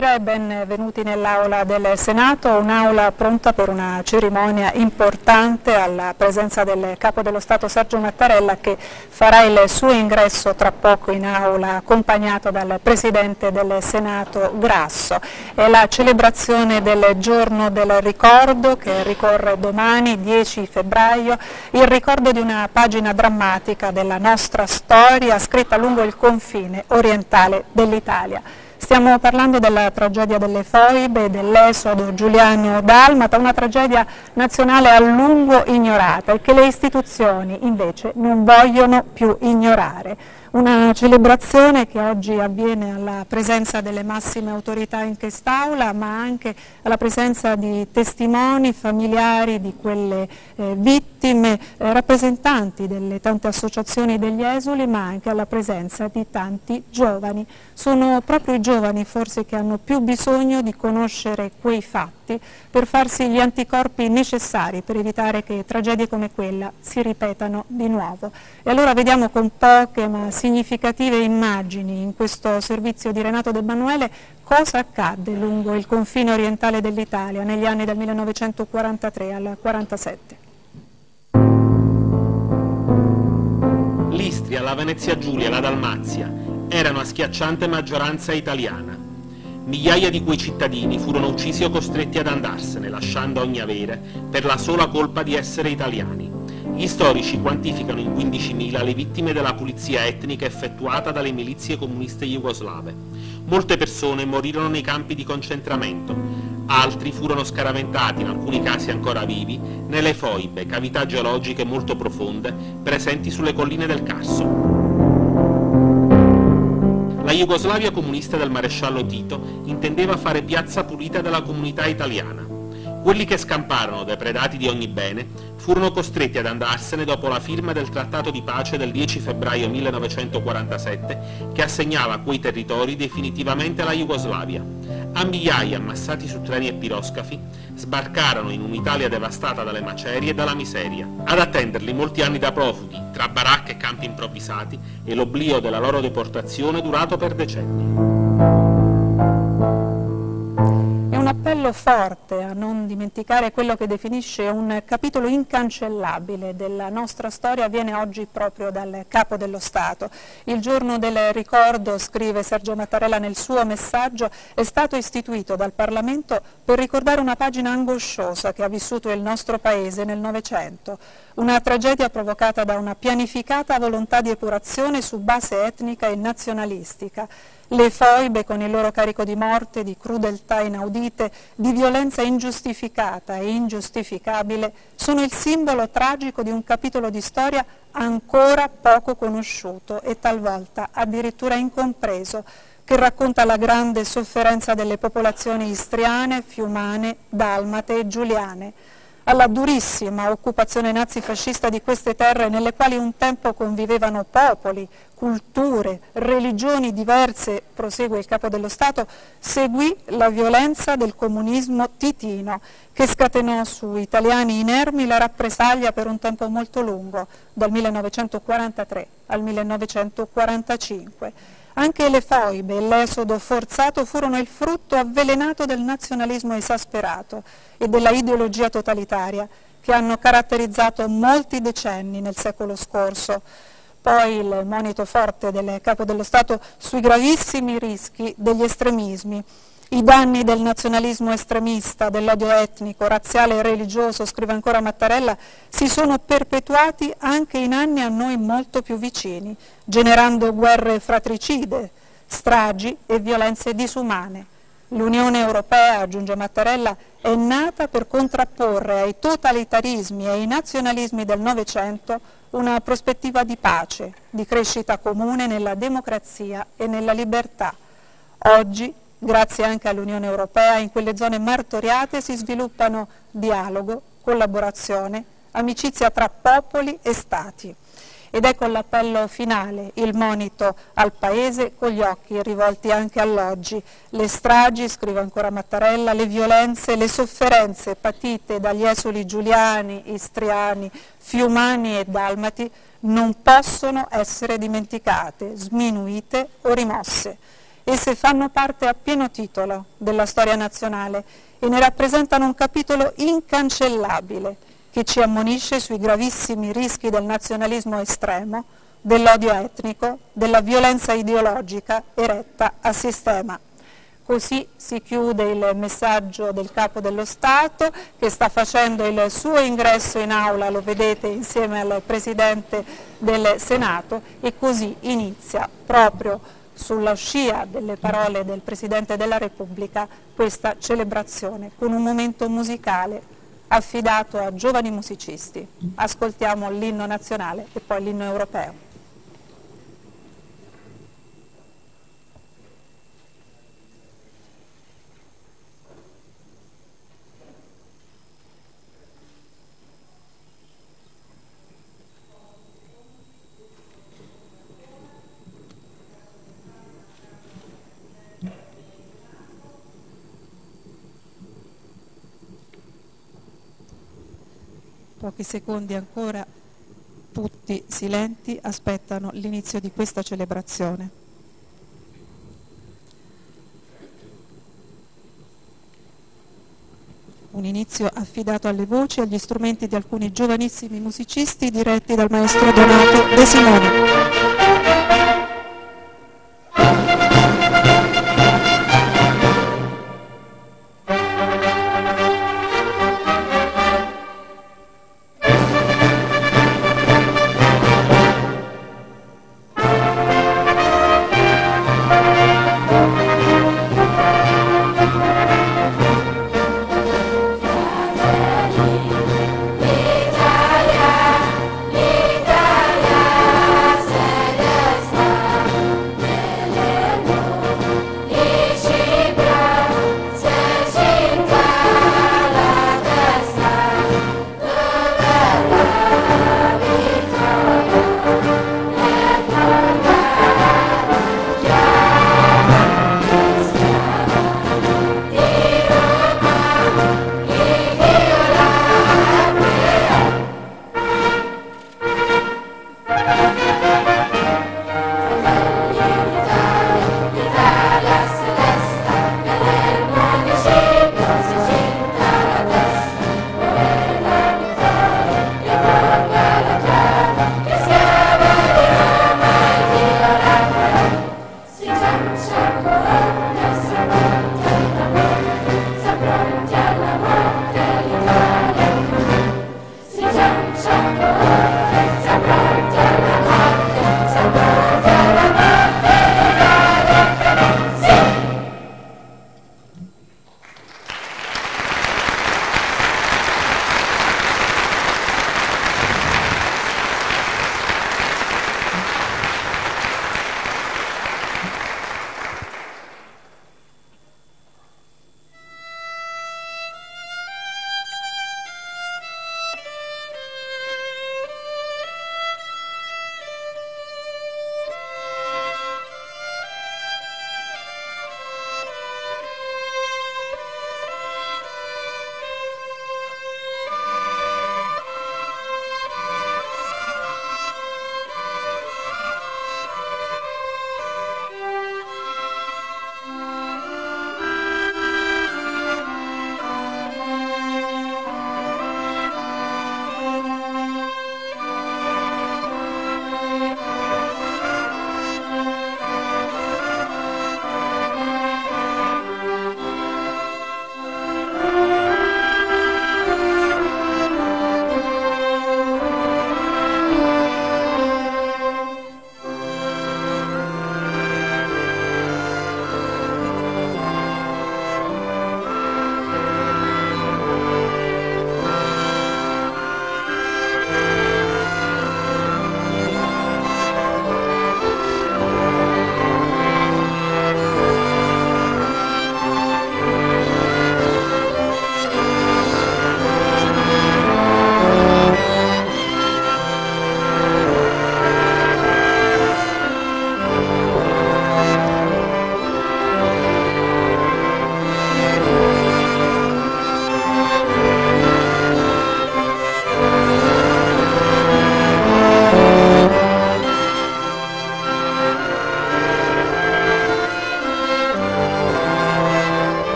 Buonasera e benvenuti nell'Aula del Senato, un'aula pronta per una cerimonia importante alla presenza del Capo dello Stato Sergio Mattarella, che farà il suo ingresso tra poco in aula accompagnato dal Presidente del Senato Grasso. È la celebrazione del Giorno del Ricordo che ricorre domani, 10 febbraio, il ricordo di una pagina drammatica della nostra storia scritta lungo il confine orientale dell'Italia. Stiamo parlando della tragedia delle foibe, dell'esodo giuliano-dalmata, una tragedia nazionale a lungo ignorata e che le istituzioni invece non vogliono più ignorare. Una celebrazione che oggi avviene alla presenza delle massime autorità in quest'Aula, ma anche alla presenza di testimoni, familiari di quelle vittime, rappresentanti delle tante associazioni degli esuli, ma anche alla presenza di tanti giovani. Sono proprio i giovani forse che hanno più bisogno di conoscere quei fatti per farsi gli anticorpi necessari per evitare che tragedie come quella si ripetano di nuovo. E allora vediamo con poche ma significative immagini in questo servizio di Renato De Emanuele cosa accadde lungo il confine orientale dell'Italia negli anni del 1943 al 1947. L'Istria, la Venezia Giulia e la Dalmazia erano a schiacciante maggioranza italiana. Migliaia di quei cittadini furono uccisi o costretti ad andarsene, lasciando ogni avere, per la sola colpa di essere italiani. Gli storici quantificano in 15.000 le vittime della pulizia etnica effettuata dalle milizie comuniste jugoslave. Molte persone morirono nei campi di concentramento, altri furono scaraventati, in alcuni casi ancora vivi, nelle foibe, cavità geologiche molto profonde, presenti sulle colline del Carso. La Jugoslavia comunista del maresciallo Tito intendeva fare piazza pulita della comunità italiana. Quelli che scamparono, depredati di ogni bene, furono costretti ad andarsene dopo la firma del Trattato di pace del 10 febbraio 1947 che assegnava quei territori definitivamente alla Jugoslavia. A migliaia, ammassati su treni e piroscafi, sbarcarono in un'Italia devastata dalle macerie e dalla miseria. Ad attenderli molti anni da profughi, tra baracche e campi improvvisati, e l'oblio della loro deportazione durato per decenni. Un appello forte a non dimenticare quello che definisce un capitolo incancellabile della nostra storia viene oggi proprio dal Capo dello Stato. Il giorno del ricordo, scrive Sergio Mattarella nel suo messaggio, è stato istituito dal Parlamento per ricordare una pagina angosciosa che ha vissuto il nostro Paese nel Novecento. Una tragedia provocata da una pianificata volontà di epurazione su base etnica e nazionalistica. Le foibe, con il loro carico di morte, di crudeltà inaudite, di violenza ingiustificata e ingiustificabile, sono il simbolo tragico di un capitolo di storia ancora poco conosciuto e talvolta addirittura incompreso, che racconta la grande sofferenza delle popolazioni istriane, fiumane, dalmate e giuliane, alla durissima occupazione nazifascista di queste terre nelle quali un tempo convivevano popoli, culture, religioni diverse, prosegue il Capo dello Stato, seguì la violenza del comunismo titino che scatenò su italiani inermi la rappresaglia per un tempo molto lungo, dal 1943 al 1945. Anche le foibe e l'esodo forzato furono il frutto avvelenato del nazionalismo esasperato e della ideologia totalitaria che hanno caratterizzato molti decenni nel secolo scorso. Poi il monito forte del Capo dello Stato sui gravissimi rischi degli estremismi. I danni del nazionalismo estremista, dell'odio etnico, razziale e religioso, scrive ancora Mattarella, si sono perpetuati anche in anni a noi molto più vicini, generando guerre fratricide, stragi e violenze disumane. L'Unione Europea, aggiunge Mattarella, è nata per contrapporre ai totalitarismi e ai nazionalismi del Novecento una prospettiva di pace, di crescita comune nella democrazia e nella libertà. Oggi, grazie anche all'Unione Europea, in quelle zone martoriate si sviluppano dialogo, collaborazione, amicizia tra popoli e stati. Ed ecco l'appello finale, il monito al Paese con gli occhi rivolti anche all'oggi. Le stragi, scrive ancora Mattarella, le violenze, le sofferenze patite dagli esuli giuliani, istriani, fiumani e dalmati non possono essere dimenticate, sminuite o rimosse. Esse fanno parte a pieno titolo della storia nazionale e ne rappresentano un capitolo incancellabile che ci ammonisce sui gravissimi rischi del nazionalismo estremo, dell'odio etnico, della violenza ideologica eretta a sistema. Così si chiude il messaggio del Capo dello Stato che sta facendo il suo ingresso in aula, lo vedete insieme al Presidente del Senato, e così inizia proprio sulla scia delle parole del Presidente della Repubblica questa celebrazione con un momento musicale affidato a giovani musicisti. Ascoltiamo l'inno nazionale e poi l'inno europeo. Pochi secondi ancora, tutti silenti, aspettano l'inizio di questa celebrazione. Un inizio affidato alle voci e agli strumenti di alcuni giovanissimi musicisti diretti dal maestro Donato De Simone.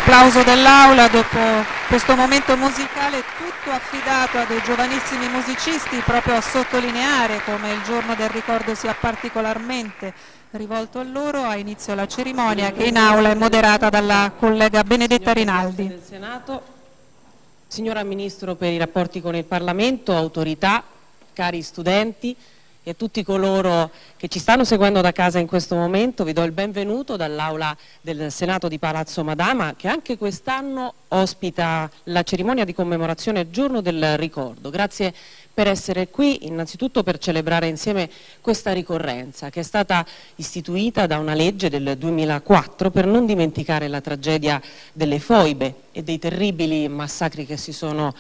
l'applauso dell'Aula dopo questo momento musicale tutto affidato a dei giovanissimi musicisti, proprio a sottolineare come il giorno del ricordo sia particolarmente rivolto a loro. Ha inizio la cerimonia che in Aula è moderata dalla collega Benedetta Rinaldi. Del Senato, signora Ministro per i rapporti con il Parlamento, autorità, cari studenti e tutti coloro che ci stanno seguendo da casa in questo momento, vi do il benvenuto dall'Aula del Senato di Palazzo Madama, che anche quest'anno ospita la cerimonia di commemorazione Giorno del Ricordo. Grazie per essere qui, innanzitutto per celebrare insieme questa ricorrenza che è stata istituita da una legge del 2004 per non dimenticare la tragedia delle foibe e dei terribili massacri che si sono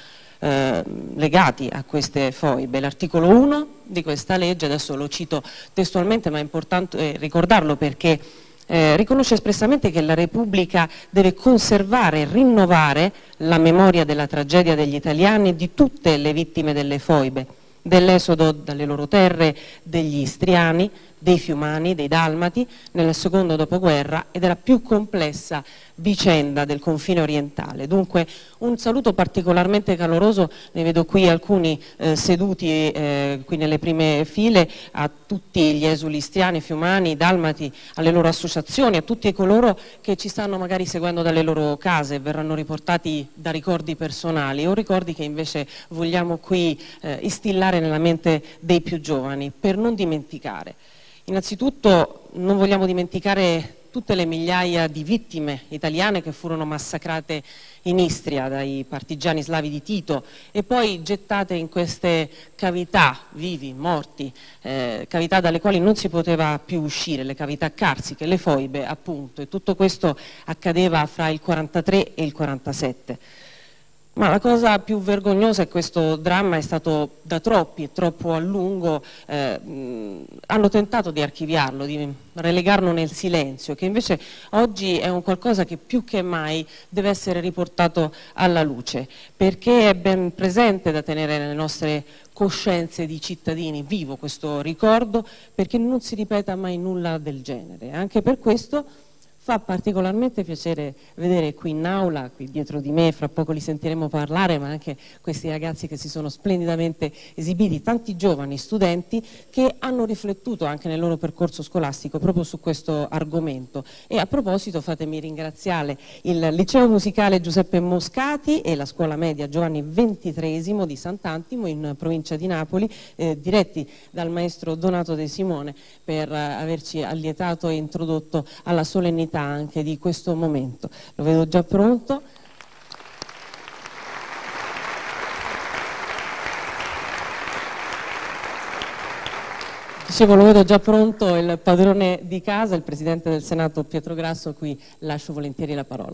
legati a queste foibe. L'articolo 1 di questa legge, adesso lo cito testualmente, ma è importante ricordarlo perché riconosce espressamente che la Repubblica deve conservare e rinnovare la memoria della tragedia degli italiani e di tutte le vittime delle foibe, dell'esodo dalle loro terre degli istriani, dei fiumani, dei dalmati nel secondo dopoguerra e della più complessa vicenda del confine orientale. Dunque un saluto particolarmente caloroso, ne vedo qui alcuni seduti qui nelle prime file, a tutti gli esuli istriani, fiumani, dalmati, alle loro associazioni, a tutti coloro che ci stanno magari seguendo dalle loro case e verranno riportati da ricordi personali o ricordi che invece vogliamo qui instillare nella mente dei più giovani per non dimenticare. Innanzitutto non vogliamo dimenticare tutte le migliaia di vittime italiane che furono massacrate in Istria dai partigiani slavi di Tito e poi gettate in queste cavità, vivi, morti, cavità dalle quali non si poteva più uscire, le cavità carsiche, le foibe appunto, e tutto questo accadeva fra il 43 e il 47. Ma la cosa più vergognosa è che questo dramma è stato da troppi e troppo a lungo, hanno tentato di archiviarlo, di relegarlo nel silenzio, che invece oggi è un qualcosa che più che mai deve essere riportato alla luce, perché è ben presente da tenere nelle nostre coscienze di cittadini vivo questo ricordo, perché non si ripeta mai nulla del genere. Anche per questo fa particolarmente piacere vedere qui in aula, qui dietro di me, fra poco li sentiremo parlare, ma anche questi ragazzi che si sono splendidamente esibiti, tanti giovani studenti che hanno riflettuto anche nel loro percorso scolastico proprio su questo argomento. E a proposito fatemi ringraziare il Liceo Musicale Giuseppe Moscati e la Scuola Media Giovanni XXIII di Sant'Antimo in provincia di Napoli, diretti dal maestro Donato De Simone, per averci allietato e introdotto alla solennità anche di questo momento. Lo vedo già pronto. Dicevo, lo vedo già pronto il padrone di casa, il Presidente del Senato Pietro Grasso, a cui lascio volentieri la parola.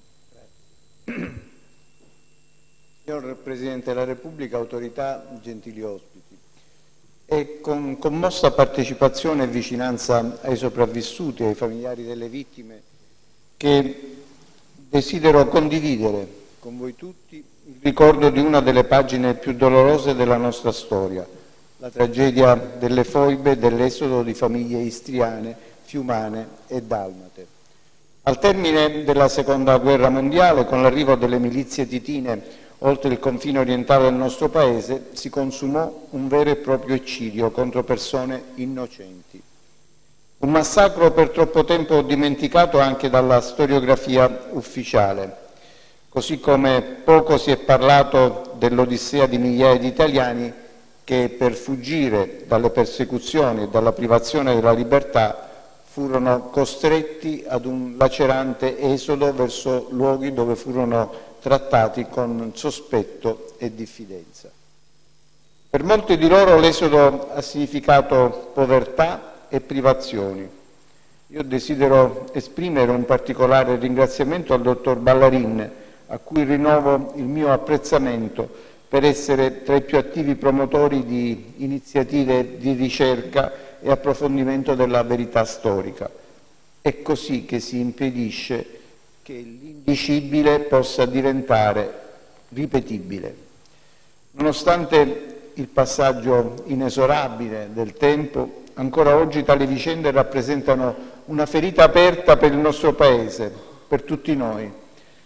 Signor Presidente della Repubblica, autorità, gentili ospiti, e con commossa partecipazione e vicinanza ai sopravvissuti e ai familiari delle vittime che desidero condividere con voi tutti il ricordo di una delle pagine più dolorose della nostra storia, la tragedia delle foibe dell'esodo di famiglie istriane, fiumane e dalmate. Al termine della Seconda Guerra Mondiale, con l'arrivo delle milizie titine oltre il confine orientale del nostro Paese, si consumò un vero e proprio eccidio contro persone innocenti. Un massacro per troppo tempo dimenticato anche dalla storiografia ufficiale, così come poco si è parlato dell'odissea di migliaia di italiani che per fuggire dalle persecuzioni e dalla privazione della libertà furono costretti ad un lacerante esodo verso luoghi dove furono trattati con sospetto e diffidenza. Per molti di loro l'esodo ha significato povertà e privazioni. Io desidero esprimere un particolare ringraziamento al dottor Ballarin, a cui rinnovo il mio apprezzamento per essere tra i più attivi promotori di iniziative di ricerca e approfondimento della verità storica. È così che si impedisce che l'indicibile possa diventare ripetibile. Nonostante il passaggio inesorabile del tempo, ancora oggi tali vicende rappresentano una ferita aperta per il nostro Paese, per tutti noi,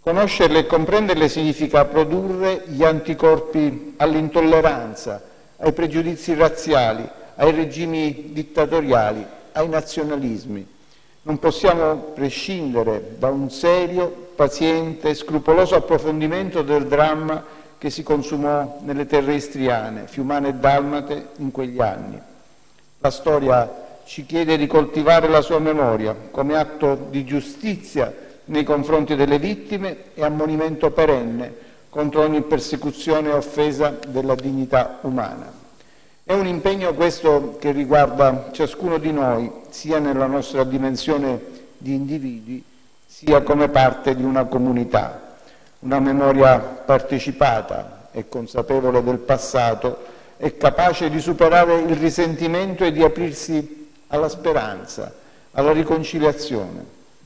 Conoscerle e comprenderle significa produrre gli anticorpi all'intolleranza, ai pregiudizi razziali, ai regimi dittatoriali, ai nazionalismi. Non possiamo prescindere da un serio, paziente, scrupoloso approfondimento del dramma che si consumò nelle terre istriane, fiumane e dalmate in quegli anni. La storia ci chiede di coltivare la sua memoria come atto di giustizia nei confronti delle vittime e ammonimento perenne contro ogni persecuzione e offesa della dignità umana. È un impegno questo che riguarda ciascuno di noi, sia nella nostra dimensione di individui, sia come parte di una comunità. Una memoria partecipata e consapevole del passato è capace di superare il risentimento e di aprirsi alla speranza, alla riconciliazione.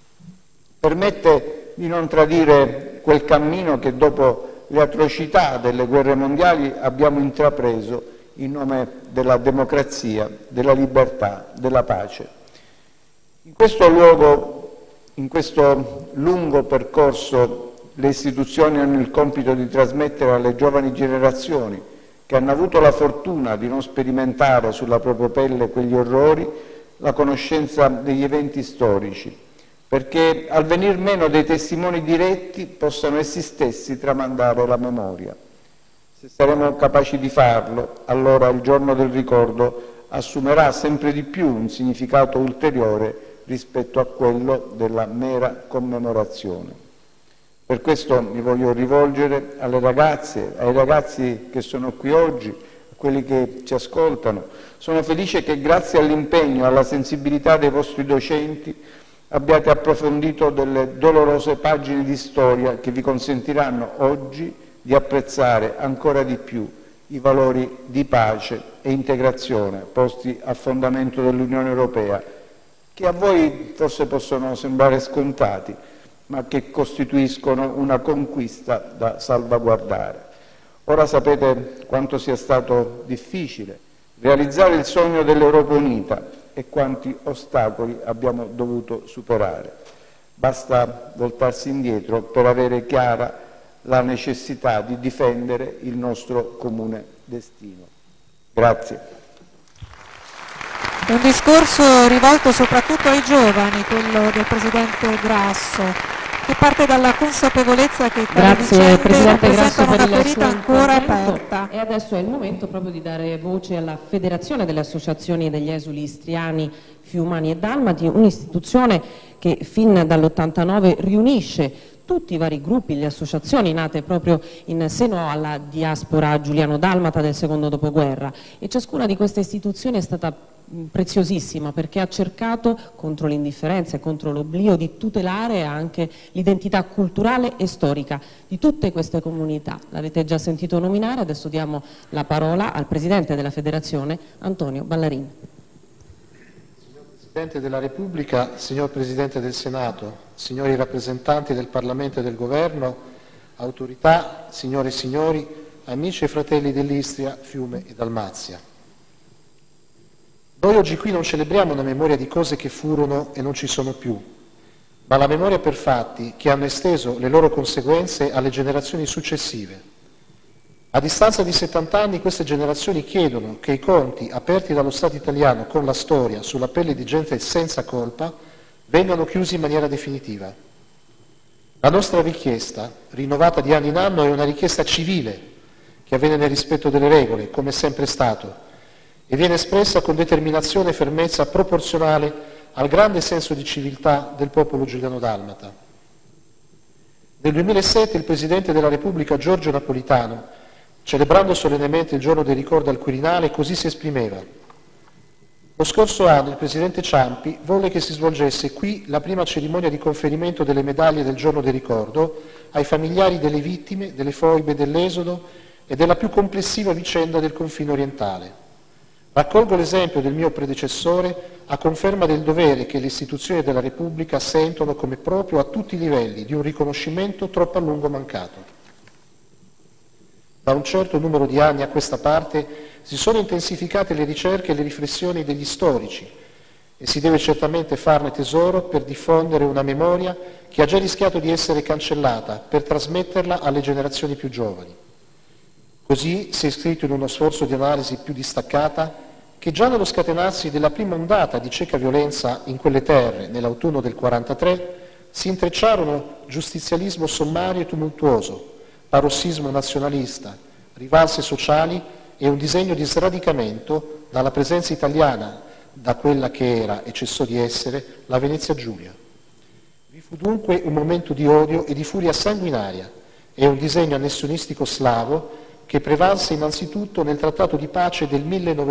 Permette di non tradire quel cammino che dopo le atrocità delle guerre mondiali abbiamo intrapreso in nome della democrazia, della libertà, della pace. In questo luogo, in questo lungo percorso, le istituzioni hanno il compito di trasmettere alle giovani generazioni che hanno avuto la fortuna di non sperimentare sulla propria pelle quegli orrori, la conoscenza degli eventi storici, perché al venir meno dei testimoni diretti possano essi stessi tramandare la memoria. Se saremo capaci di farlo, allora il giorno del ricordo assumerà sempre di più un significato ulteriore rispetto a quello della mera commemorazione. Per questo mi voglio rivolgere alle ragazze, ai ragazzi che sono qui oggi, a quelli che ci ascoltano. Sono felice che grazie all'impegno e alla sensibilità dei vostri docenti abbiate approfondito delle dolorose pagine di storia che vi consentiranno oggi di apprezzare ancora di più i valori di pace e integrazione posti a fondamento dell'Unione Europea, che a voi forse possono sembrare scontati, ma che costituiscono una conquista da salvaguardare. Ora sapete quanto sia stato difficile realizzare il sogno dell'Europa unita e quanti ostacoli abbiamo dovuto superare. Basta voltarsi indietro per avere chiara la necessità di difendere il nostro comune destino. Grazie. Un discorso rivolto soprattutto ai giovani, quello del Presidente Grasso, che parte dalla consapevolezza che tali vicende rappresentano una ferita ancora aperta. E adesso è il momento proprio di dare voce alla Federazione delle Associazioni degli Esuli Istriani, Fiumani e Dalmati, un'istituzione che fin dall'89 riunisce tutti i vari gruppi, le associazioni nate proprio in seno alla diaspora giuliano-dalmata del secondo dopoguerra, e ciascuna di queste istituzioni è stata preziosissima perché ha cercato, contro l'indifferenza e contro l'oblio, di tutelare anche l'identità culturale e storica di tutte queste comunità. L'avete già sentito nominare, adesso diamo la parola al Presidente della Federazione, Antonio Ballarin. Presidente della Repubblica, signor Presidente del Senato, signori rappresentanti del Parlamento e del Governo, autorità, signore e signori, amici e fratelli dell'Istria, Fiume e Dalmazia. Noi oggi qui non celebriamo una memoria di cose che furono e non ci sono più, ma la memoria per fatti che hanno esteso le loro conseguenze alle generazioni successive. A distanza di 70 anni queste generazioni chiedono che i conti aperti dallo Stato italiano con la storia sulla pelle di gente senza colpa vengano chiusi in maniera definitiva. La nostra richiesta, rinnovata di anno in anno, è una richiesta civile che avviene nel rispetto delle regole, come è sempre stato, e viene espressa con determinazione e fermezza proporzionale al grande senso di civiltà del popolo giuliano-dalmata. Nel 2007 il Presidente della Repubblica Giorgio Napolitano, celebrando solennemente il giorno del ricordo al Quirinale, così si esprimeva. Lo scorso anno il Presidente Ciampi volle che si svolgesse qui la prima cerimonia di conferimento delle medaglie del giorno del ricordo ai familiari delle vittime, delle foibe dell'Esodo e della più complessiva vicenda del confine orientale. Raccolgo l'esempio del mio predecessore a conferma del dovere che le istituzioni della Repubblica sentono come proprio a tutti i livelli di un riconoscimento troppo a lungo mancato. Da un certo numero di anni a questa parte si sono intensificate le ricerche e le riflessioni degli storici e si deve certamente farne tesoro per diffondere una memoria che ha già rischiato di essere cancellata, per trasmetterla alle generazioni più giovani. Così si è iscritto in uno sforzo di analisi più distaccata che già nello scatenarsi della prima ondata di cieca violenza in quelle terre, nell'autunno del 1943, si intrecciarono giustizialismo sommario e tumultuoso, parossismo nazionalista, rivalse sociali e un disegno di sradicamento dalla presenza italiana, da quella che era e cessò di essere la Venezia Giulia. Vi fu dunque un momento di odio e di furia sanguinaria e un disegno annessionistico slavo che prevalse innanzitutto nel trattato di pace del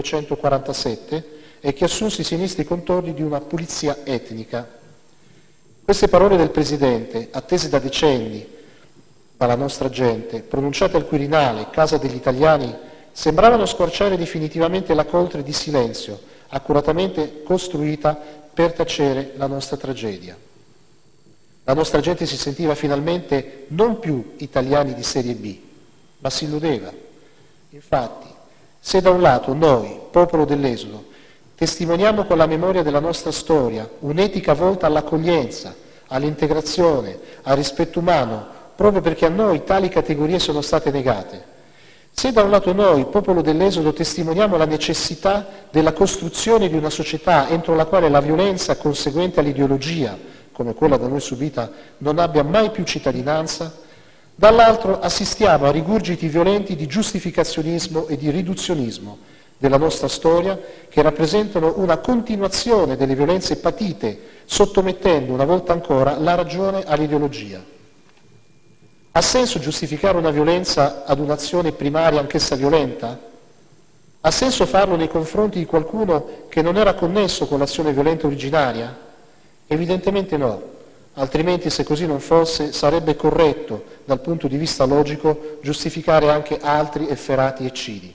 1947 e che assunse i sinistri contorni di una pulizia etnica. Queste parole del Presidente, attese da decenni dalla nostra gente, pronunciate al Quirinale, casa degli italiani, sembravano squarciare definitivamente la coltre di silenzio, accuratamente costruita per tacere la nostra tragedia. La nostra gente si sentiva finalmente non più italiani di serie B, ma si illudeva. Infatti, se da un lato noi, popolo dell'Esodo, testimoniamo con la memoria della nostra storia un'etica volta all'accoglienza, all'integrazione, al rispetto umano, proprio perché a noi tali categorie sono state negate, se da un lato noi, popolo dell'Esodo, testimoniamo la necessità della costruzione di una società entro la quale la violenza conseguente all'ideologia, come quella da noi subita, non abbia mai più cittadinanza, dall'altro assistiamo a rigurgiti violenti di giustificazionismo e di riduzionismo della nostra storia che rappresentano una continuazione delle violenze patite, sottomettendo una volta ancora la ragione all'ideologia. Ha senso giustificare una violenza ad un'azione primaria anch'essa violenta? Ha senso farlo nei confronti di qualcuno che non era connesso con l'azione violenta originaria? Evidentemente no, altrimenti se così non fosse sarebbe corretto dal punto di vista logico giustificare anche altri efferati eccidi.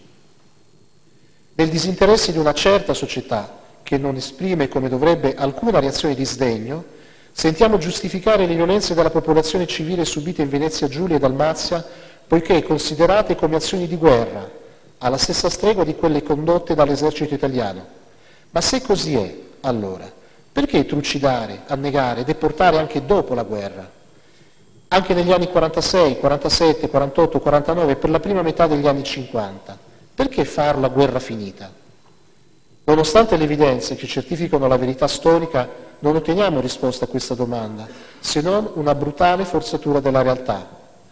Nel disinteresse di una certa società che non esprime come dovrebbe alcuna reazione di sdegno, sentiamo giustificare le violenze della popolazione civile subite in Venezia Giulia e Dalmazia poiché considerate come azioni di guerra, alla stessa stregua di quelle condotte dall'esercito italiano. Ma se così è, allora, perché trucidare, annegare, deportare anche dopo la guerra? Anche negli anni 46, 47, 48, 49 e per la prima metà degli anni 50. Perché farlo a guerra finita? Nonostante le evidenze che certificano la verità storica, non otteniamo risposta a questa domanda, se non una brutale forzatura della realtà.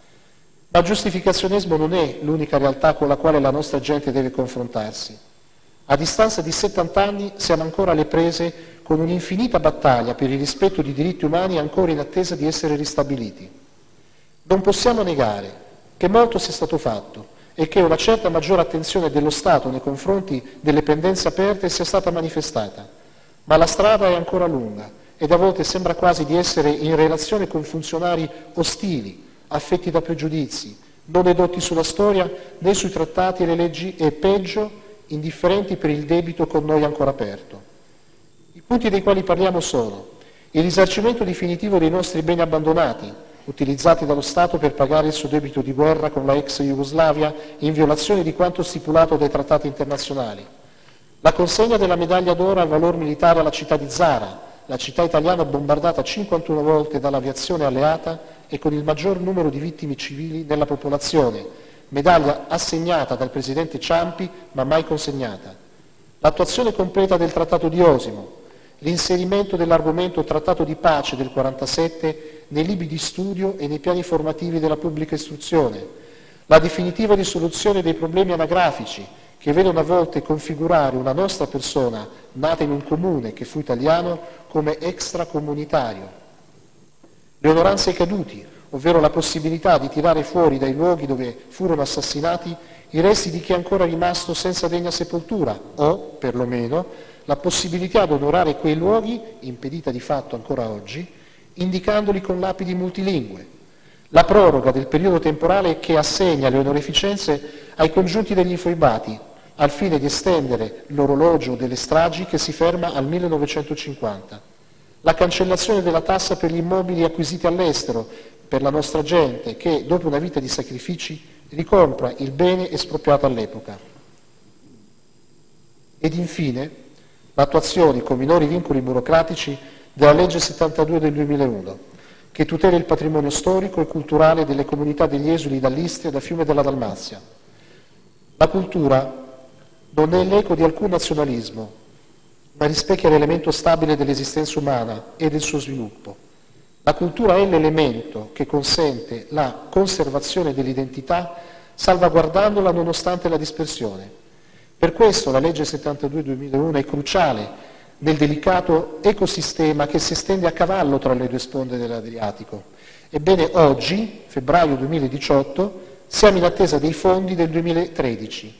Ma il giustificazionismo non è l'unica realtà con la quale la nostra gente deve confrontarsi. A distanza di 70 anni siamo ancora alle prese con un'infinita battaglia per il rispetto di diritti umani ancora in attesa di essere ristabiliti. Non possiamo negare che molto sia stato fatto e che una certa maggiore attenzione dello Stato nei confronti delle pendenze aperte sia stata manifestata, ma la strada è ancora lunga ed a volte sembra quasi di essere in relazione con funzionari ostili, affetti da pregiudizi, non edotti sulla storia né sui trattati e le leggi e peggio, indifferenti per il debito con noi ancora aperto. I punti dei quali parliamo sono il risarcimento definitivo dei nostri beni abbandonati, utilizzati dallo Stato per pagare il suo debito di guerra con la ex Jugoslavia in violazione di quanto stipulato dai trattati internazionali, la consegna della medaglia d'oro al valor militare alla città di Zara, la città italiana bombardata 51 volte dall'aviazione alleata e con il maggior numero di vittime civili nella popolazione, medaglia assegnata dal presidente Ciampi ma mai consegnata, l'attuazione completa del Trattato di Osimo, l'inserimento dell'argomento Trattato di pace del 1947 nei libri di studio e nei piani formativi della pubblica istruzione, la definitiva risoluzione dei problemi anagrafici che vedono a volte configurare una nostra persona nata in un comune che fu italiano come extracomunitario, le onoranze ai caduti, ovvero la possibilità di tirare fuori dai luoghi dove furono assassinati i resti di chi è ancora rimasto senza degna sepoltura o, perlomeno, la possibilità di onorare quei luoghi, impedita di fatto ancora oggi, indicandoli con lapidi multilingue, la proroga del periodo temporale che assegna le onorificenze ai congiunti degli infoibati, al fine di estendere l'orologio delle stragi che si ferma al 1950, la cancellazione della tassa per gli immobili acquisiti all'estero per la nostra gente che, dopo una vita di sacrifici, ricompra il bene espropriato all'epoca. Ed infine, l'attuazione con minori vincoli burocratici della legge 72 del 2001, che tutela il patrimonio storico e culturale delle comunità degli esuli dall'Istria e da Fiume della Dalmazia. La cultura non è l'eco di alcun nazionalismo, ma rispecchia l'elemento stabile dell'esistenza umana e del suo sviluppo. La cultura è l'elemento che consente la conservazione dell'identità salvaguardandola nonostante la dispersione. Per questo la legge 72/2001 è cruciale nel delicato ecosistema che si estende a cavallo tra le due sponde dell'Adriatico. Ebbene, oggi, febbraio 2018, siamo in attesa dei fondi del 2013.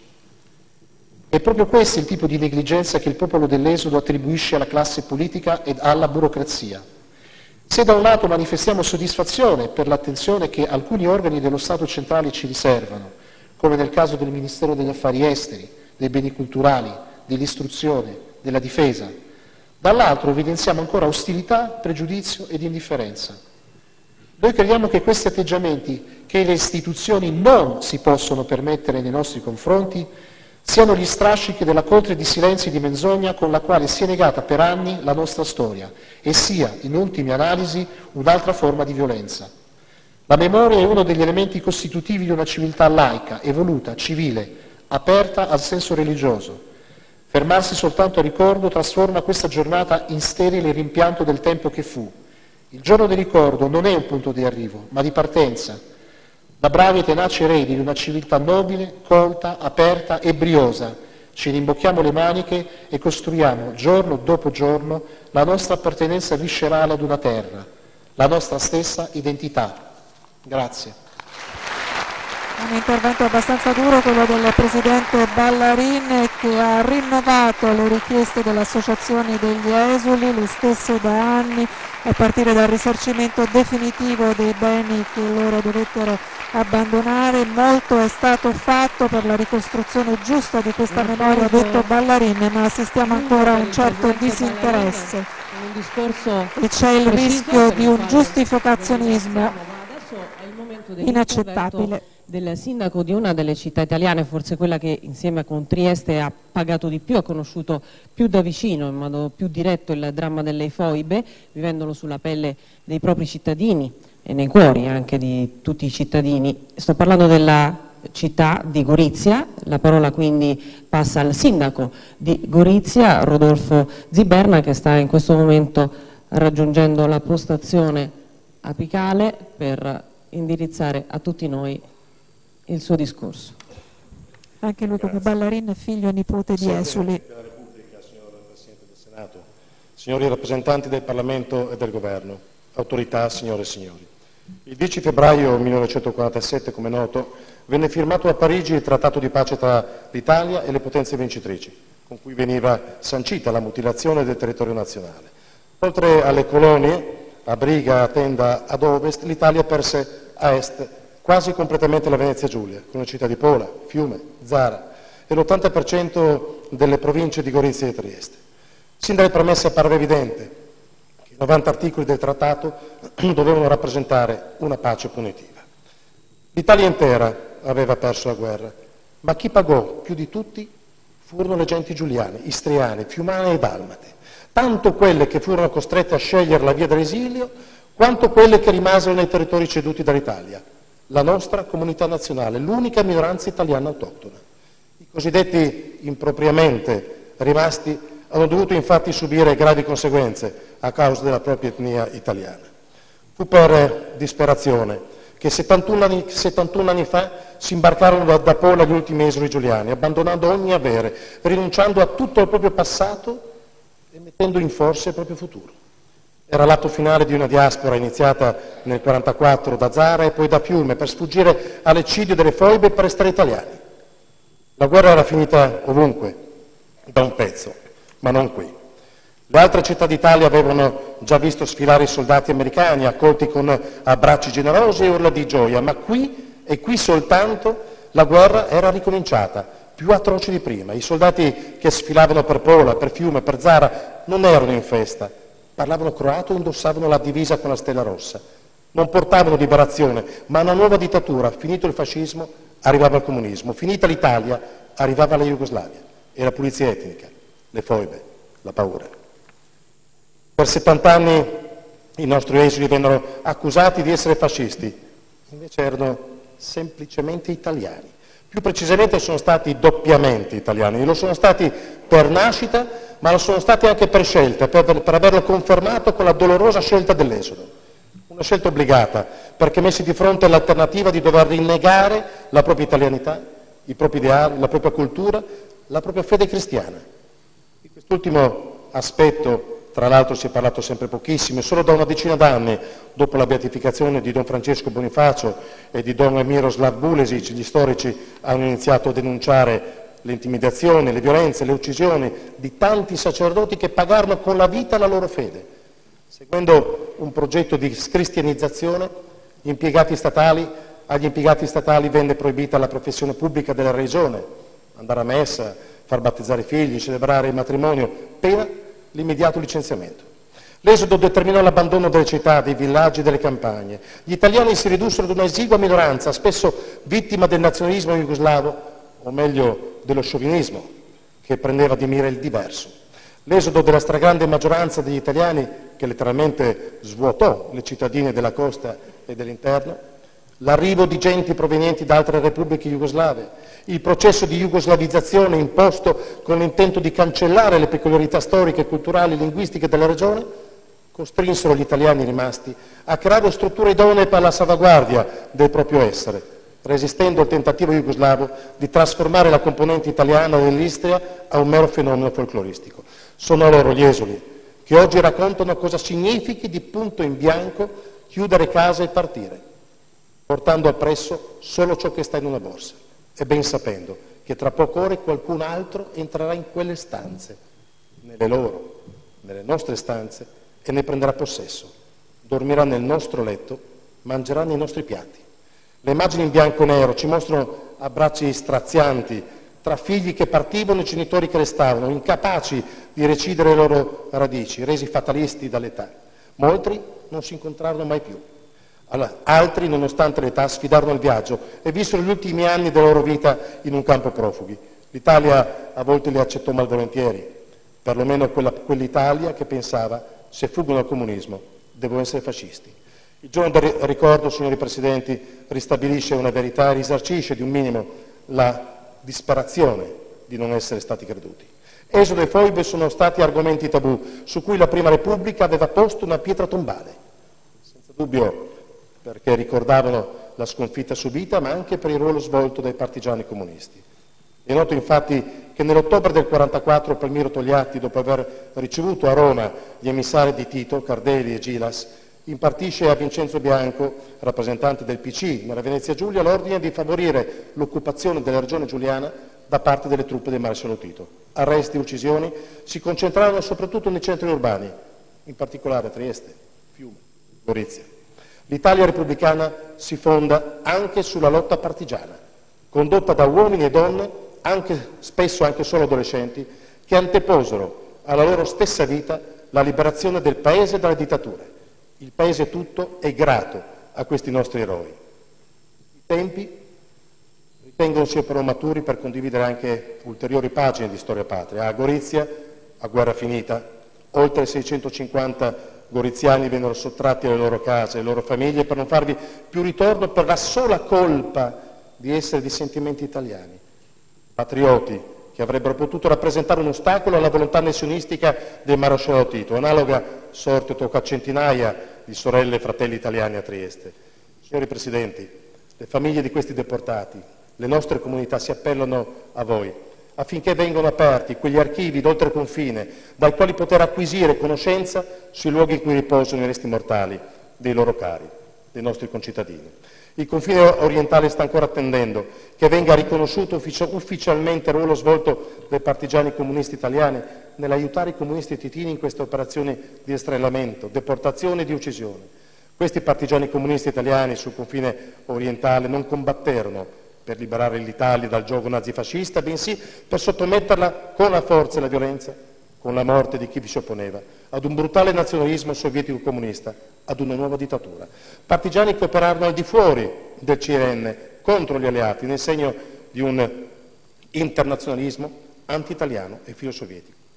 È proprio questo il tipo di negligenza che il popolo dell'Esodo attribuisce alla classe politica ed alla burocrazia. Se da un lato manifestiamo soddisfazione per l'attenzione che alcuni organi dello Stato centrale ci riservano, come nel caso del Ministero degli Affari Esteri, dei Beni Culturali, dell'Istruzione, della Difesa, dall'altro evidenziamo ancora ostilità, pregiudizio ed indifferenza. Noi crediamo che questi atteggiamenti che le istituzioni non si possono permettere nei nostri confronti siano gli strascichi della coltre di silenzi e di menzogna con la quale si è negata per anni la nostra storia e sia, in ultima analisi, un'altra forma di violenza. La memoria è uno degli elementi costitutivi di una civiltà laica, evoluta, civile, aperta al senso religioso. Fermarsi soltanto a ricordo trasforma questa giornata in sterile rimpianto del tempo che fu. Il giorno del ricordo non è un punto di arrivo, ma di partenza, da bravi e tenaci eredi di una civiltà nobile, colta, aperta e briosa. Ci rimbocchiamo le maniche e costruiamo, giorno dopo giorno, la nostra appartenenza viscerale ad una terra, la nostra stessa identità. Grazie. Un intervento abbastanza duro, quello del Presidente Ballarin, che ha rinnovato le richieste delle associazioni degli esuli, le stesse da anni, a partire dal risarcimento definitivo dei beni che loro dovettero abbandonare. Molto è stato fatto per la ricostruzione giusta di questa memoria, ha detto Ballarin, ma assistiamo ancora a un certo disinteresse e c'è il rischio di un giustificazionismo inaccettabile. Del sindaco di una delle città italiane, forse quella che insieme con Trieste ha pagato di più, ha conosciuto più da vicino, in modo più diretto, il dramma delle foibe, vivendolo sulla pelle dei propri cittadini e nei cuori anche di tutti i cittadini. Sto parlando della città di Gorizia, la parola quindi passa al sindaco di Gorizia, Rodolfo Ziberna, che sta in questo momento raggiungendo la postazione apicale per indirizzare a tutti noi il suo discorso. Anche lui come Ballarin, figlio e nipote di esuli. Della Repubblica, signor Presidente del Senato, signori rappresentanti del Parlamento e del Governo, autorità, signore e signori. Il 10 febbraio 1947, come noto, venne firmato a Parigi il Trattato di pace tra l'Italia e le potenze vincitrici, con cui veniva sancita la mutilazione del territorio nazionale. Oltre alle colonie, a Briga, a Tenda, ad ovest, l'Italia perse a est quasi completamente la Venezia Giulia, con le città di Pola, Fiume, Zara e l'80% delle province di Gorizia e Trieste. Sin dalle premesse apparve evidente che i 90 articoli del trattato dovevano rappresentare una pace punitiva. L'Italia intera aveva perso la guerra, ma chi pagò più di tutti furono le genti giuliane, istriane, fiumane e dalmate, tanto quelle che furono costrette a scegliere la via dell'esilio, quanto quelle che rimasero nei territori ceduti dall'Italia. La nostra comunità nazionale, l'unica minoranza italiana autoctona. I cosiddetti impropriamente rimasti hanno dovuto infatti subire gravi conseguenze a causa della propria etnia italiana. Fu per disperazione che 71 anni fa si imbarcarono da Pola gli ultimi esuli giuliani, abbandonando ogni avere, rinunciando a tutto il proprio passato e mettendo in forse il proprio futuro. Era l'atto finale di una diaspora iniziata nel 1944 da Zara e poi da Fiume per sfuggire all'eccidio delle foibe e per restare italiani. La guerra era finita ovunque, da un pezzo, ma non qui. Le altre città d'Italia avevano già visto sfilare i soldati americani, accolti con abbracci generosi e urla di gioia, ma qui, e qui soltanto, la guerra era ricominciata, più atroce di prima. I soldati che sfilavano per Pola, per Fiume, per Zara non erano in festa. Parlavano croato e indossavano la divisa con la stella rossa. Non portavano liberazione, ma una nuova dittatura. Finito il fascismo, arrivava il comunismo. Finita l'Italia, arrivava la Jugoslavia e la pulizia etnica, le foibe, la paura. Per 70 anni i nostri esuli vennero accusati di essere fascisti, invece erano semplicemente italiani. Più precisamente sono stati doppiamente italiani, lo sono stati per nascita, ma lo sono stati anche per scelta, per averlo confermato con la dolorosa scelta dell'esodo. Una scelta obbligata, perché messi di fronte all'alternativa di dover rinnegare la propria italianità, i propri ideali, la propria cultura, la propria fede cristiana. Di quest'ultimo aspetto, tra l'altro, si è parlato sempre pochissimo, e solo da una decina d'anni, dopo la beatificazione di Don Francesco Bonifacio e di Don Miroslav Bulesic, gli storici hanno iniziato a denunciare le intimidazioni, le violenze, le uccisioni di tanti sacerdoti che pagarono con la vita la loro fede. Seguendo un progetto di scristianizzazione, agli impiegati statali venne proibita la professione pubblica della religione, andare a messa, far battezzare i figli, celebrare il matrimonio, pena l'immediato licenziamento. L'esodo determinò l'abbandono delle città, dei villaggi e delle campagne. Gli italiani si ridussero ad una esigua minoranza, spesso vittima del nazionalismo jugoslavo, o meglio dello sciovinismo, che prendeva di mira il diverso. L'esodo della stragrande maggioranza degli italiani, che letteralmente svuotò le cittadine della costa e dell'interno, l'arrivo di genti provenienti da altre repubbliche jugoslave, il processo di jugoslavizzazione imposto con l'intento di cancellare le peculiarità storiche, culturali e linguistiche della regione, costrinsero gli italiani rimasti a creare strutture idonee per la salvaguardia del proprio essere, resistendo al tentativo jugoslavo di trasformare la componente italiana dell'Istria a un mero fenomeno folcloristico. Sono loro gli esuli che oggi raccontano cosa significhi di punto in bianco chiudere casa e partire, portando appresso solo ciò che sta in una borsa e ben sapendo che tra poche ore qualcun altro entrerà in quelle stanze, nelle nostre stanze, e ne prenderà possesso, dormirà nel nostro letto, mangerà nei nostri piatti. Le immagini in bianco e nero ci mostrano abbracci strazianti tra figli che partivano e genitori che restavano, incapaci di recidere le loro radici, resi fatalisti dall'età. Molti non si incontrarono mai più. Altri, nonostante l'età, sfidarono il viaggio e vissero gli ultimi anni della loro vita in un campo profughi. L'Italia a volte li accettò malvolentieri, perlomeno quell'Italia che pensava: se fuggono dal comunismo, devono essere fascisti. Il giorno del ricordo, signori Presidenti, ristabilisce una verità e risarcisce di un minimo la disperazione di non essere stati creduti. Esodo e foibe sono stati argomenti tabù su cui la Prima Repubblica aveva posto una pietra tombale, senza dubbio perché ricordavano la sconfitta subita, ma anche per il ruolo svolto dai partigiani comunisti. È noto infatti che nell'ottobre del 1944 Palmiro Togliatti, dopo aver ricevuto a Roma gli emissari di Tito, Cardelli e Gilas, impartisce a Vincenzo Bianco, rappresentante del PC nella Venezia Giulia, l'ordine di favorire l'occupazione della regione giuliana da parte delle truppe del maresciallo Tito. Arresti e uccisioni si concentrarono soprattutto nei centri urbani, in particolare a Trieste, Fiume, Gorizia. L'Italia repubblicana si fonda anche sulla lotta partigiana, condotta da uomini e donne, spesso anche solo adolescenti, che anteposero alla loro stessa vita la liberazione del paese dalle dittature. Il paese tutto è grato a questi nostri eroi. I tempi ritengono siano però maturi per condividere anche ulteriori pagine di storia patria. A Gorizia, a guerra finita, oltre 650 goriziani vennero sottratti alle loro case, alle loro famiglie, per non farvi più ritorno per la sola colpa di essere di sentimenti italiani. Patrioti che avrebbero potuto rappresentare un ostacolo alla volontà nazionistica del maresciallo Tito. Analoga sorte tocca a centinaia di sorelle e fratelli italiani a Trieste. Signori Presidenti, le famiglie di questi deportati, le nostre comunità si appellano a voi affinché vengano aperti quegli archivi d'oltreconfine dai quali poter acquisire conoscenza sui luoghi in cui riposano i resti mortali dei loro cari, dei nostri concittadini. Il confine orientale sta ancora attendendo che venga riconosciuto ufficialmente il ruolo svolto dai partigiani comunisti italiani nell'aiutare i comunisti titini in queste operazioni di estrellamento, deportazione e di uccisione. Questi partigiani comunisti italiani sul confine orientale non combatterono per liberare l'Italia dal giogo nazifascista, bensì per sottometterla con la forza e la violenza, con la morte di chi vi si opponeva, ad un brutale nazionalismo sovietico comunista, ad una nuova dittatura. Partigiani che operarono al di fuori del CRN contro gli alleati nel segno di un internazionalismo anti-italiano e filosovietico.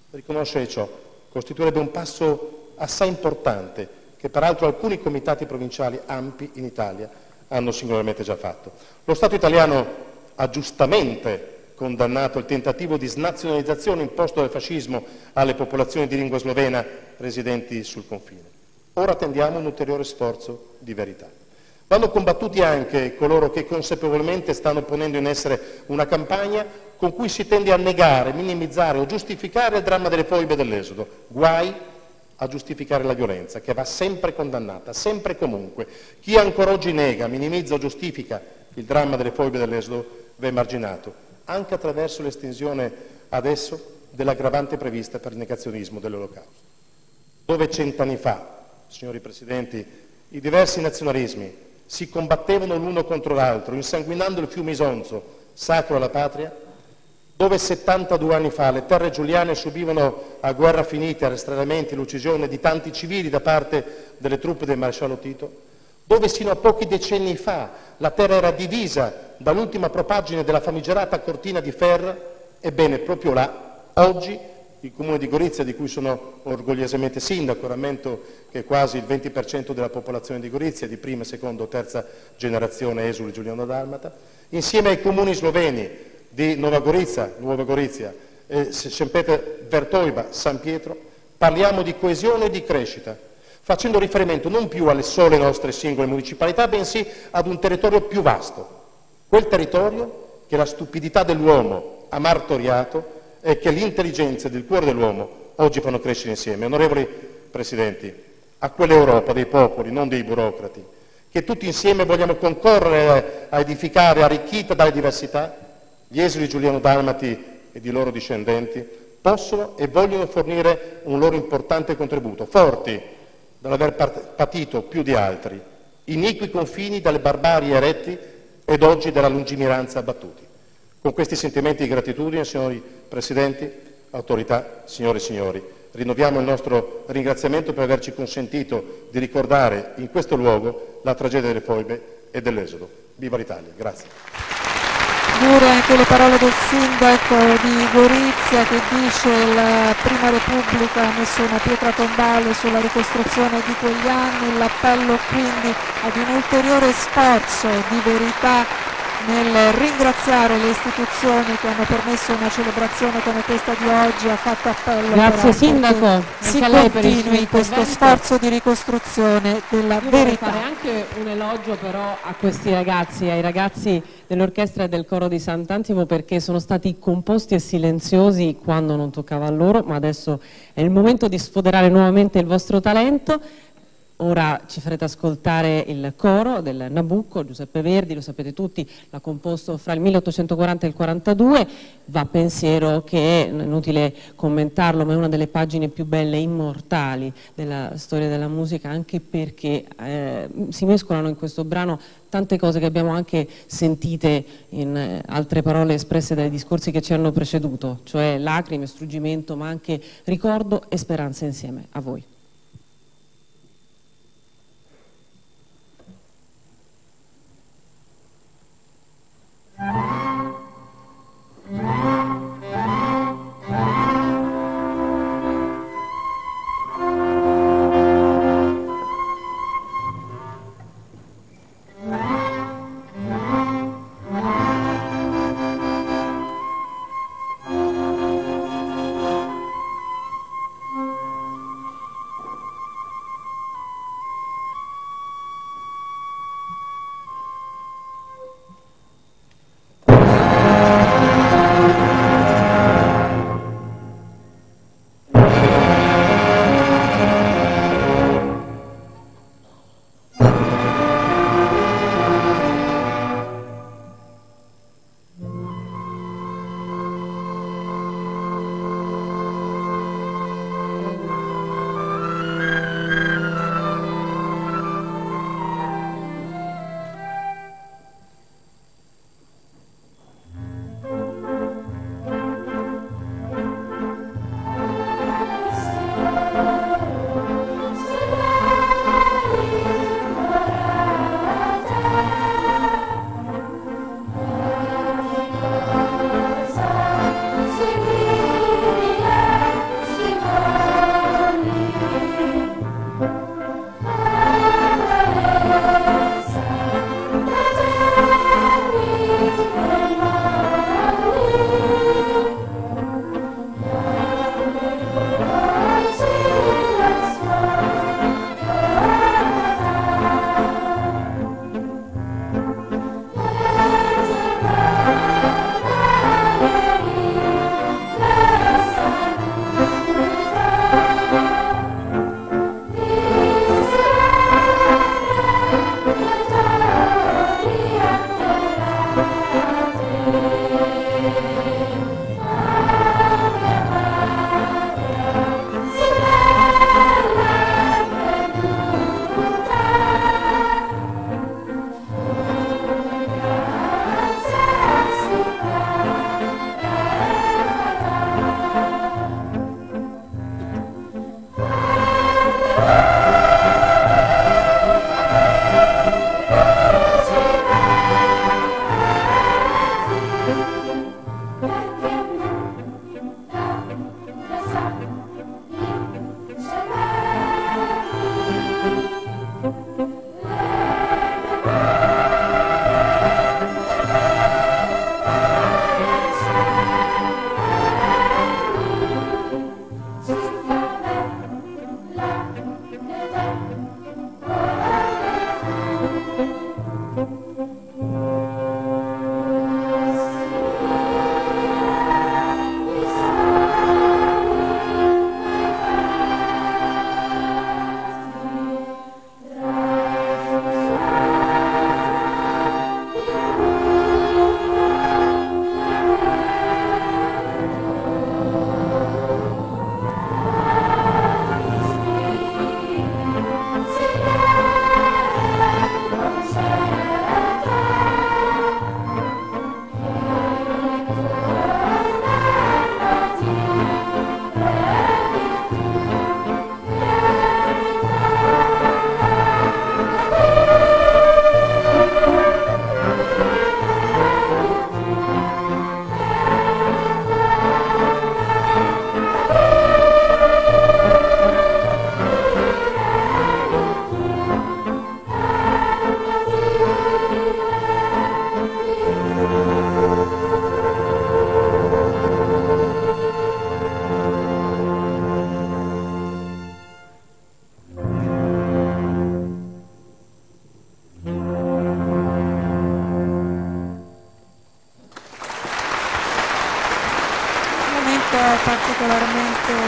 Riconoscere ciò costituirebbe un passo assai importante che peraltro alcuni comitati provinciali ampi in Italia hanno singolarmente già fatto. Lo Stato italiano ha giustamente condannato il tentativo di snazionalizzazione imposto dal fascismo alle popolazioni di lingua slovena residenti sul confine. Ora attendiamo un ulteriore sforzo di verità. Vanno combattuti anche coloro che consapevolmente stanno ponendo in essere una campagna con cui si tende a negare, minimizzare o giustificare il dramma delle foibe dell'esodo. Guai a giustificare la violenza, che va sempre condannata, sempre e comunque. Chi ancora oggi nega, minimizza o giustifica il dramma delle foibe dell'esodo va emarginato, anche attraverso l'estensione adesso dell'aggravante prevista per il negazionismo dell'Olocausto. Dove 100 anni fa, signori Presidenti, i diversi nazionalismi si combattevano l'uno contro l'altro, insanguinando il fiume Isonzo, sacro alla patria, dove 72 anni fa le terre giuliane subivano a guerra finita rastrellamenti e l'uccisione di tanti civili da parte delle truppe del maresciallo Tito, dove sino a pochi decenni fa la terra era divisa dall'ultima propaggine della famigerata cortina di ferro, ebbene proprio là, oggi, il comune di Gorizia, di cui sono orgogliosamente sindaco, rammento che quasi il 20% della popolazione di Gorizia è di prima, seconda o terza generazione esuli giuliano-dalmata, insieme ai comuni sloveni di Nuova Gorizia, Sempete Vertoiba, San Pietro, parliamo di coesione e di crescita, facendo riferimento non più alle sole nostre singole municipalità, bensì ad un territorio più vasto, quel territorio che la stupidità dell'uomo ha martoriato e che l'intelligenza del cuore dell'uomo oggi fanno crescere insieme. Onorevoli Presidenti, a quell'Europa dei popoli, non dei burocrati, che tutti insieme vogliamo concorrere a edificare, arricchita dalle diversità, gli esuli giuliano-dalmati e di loro discendenti possono e vogliono fornire un loro importante contributo, forti dall'aver patito più di altri iniqui confini dalle barbarie eretti ed oggi dalla lungimiranza abbattuti. Con questi sentimenti di gratitudine, signori Presidenti, autorità, signore e signori, rinnoviamo il nostro ringraziamento per averci consentito di ricordare in questo luogo la tragedia delle foibe e dell'esodo. Viva l'Italia! Grazie. Dure anche le parole del sindaco di Gorizia che dice la Prima Repubblica ha messo una pietra tombale sulla ricostruzione di quegli anni, l'appello quindi ad un ulteriore sforzo di verità nel ringraziare le istituzioni che hanno permesso una celebrazione come questa di oggi, ha fatto appello. Grazie Sindaco, si continui questo sforzo di ricostruzione della verità. Vorrei fare anche un elogio però a questi ragazzi, ai ragazzi dell'orchestra e del coro di Sant'Antimo, perché sono stati composti e silenziosi quando non toccava a loro, ma adesso è il momento di sfoderare nuovamente il vostro talento. Ora ci farete ascoltare il coro del Nabucco, Giuseppe Verdi, lo sapete tutti, l'ha composto fra il 1840 e il 42, va pensiero che è inutile commentarlo, ma è una delle pagine più belle e immortali della storia della musica, anche perché si mescolano in questo brano tante cose che abbiamo anche sentite in altre parole espresse dai discorsi che ci hanno preceduto, cioè lacrime, struggimento, ma anche ricordo e speranza insieme. A voi. particolarmente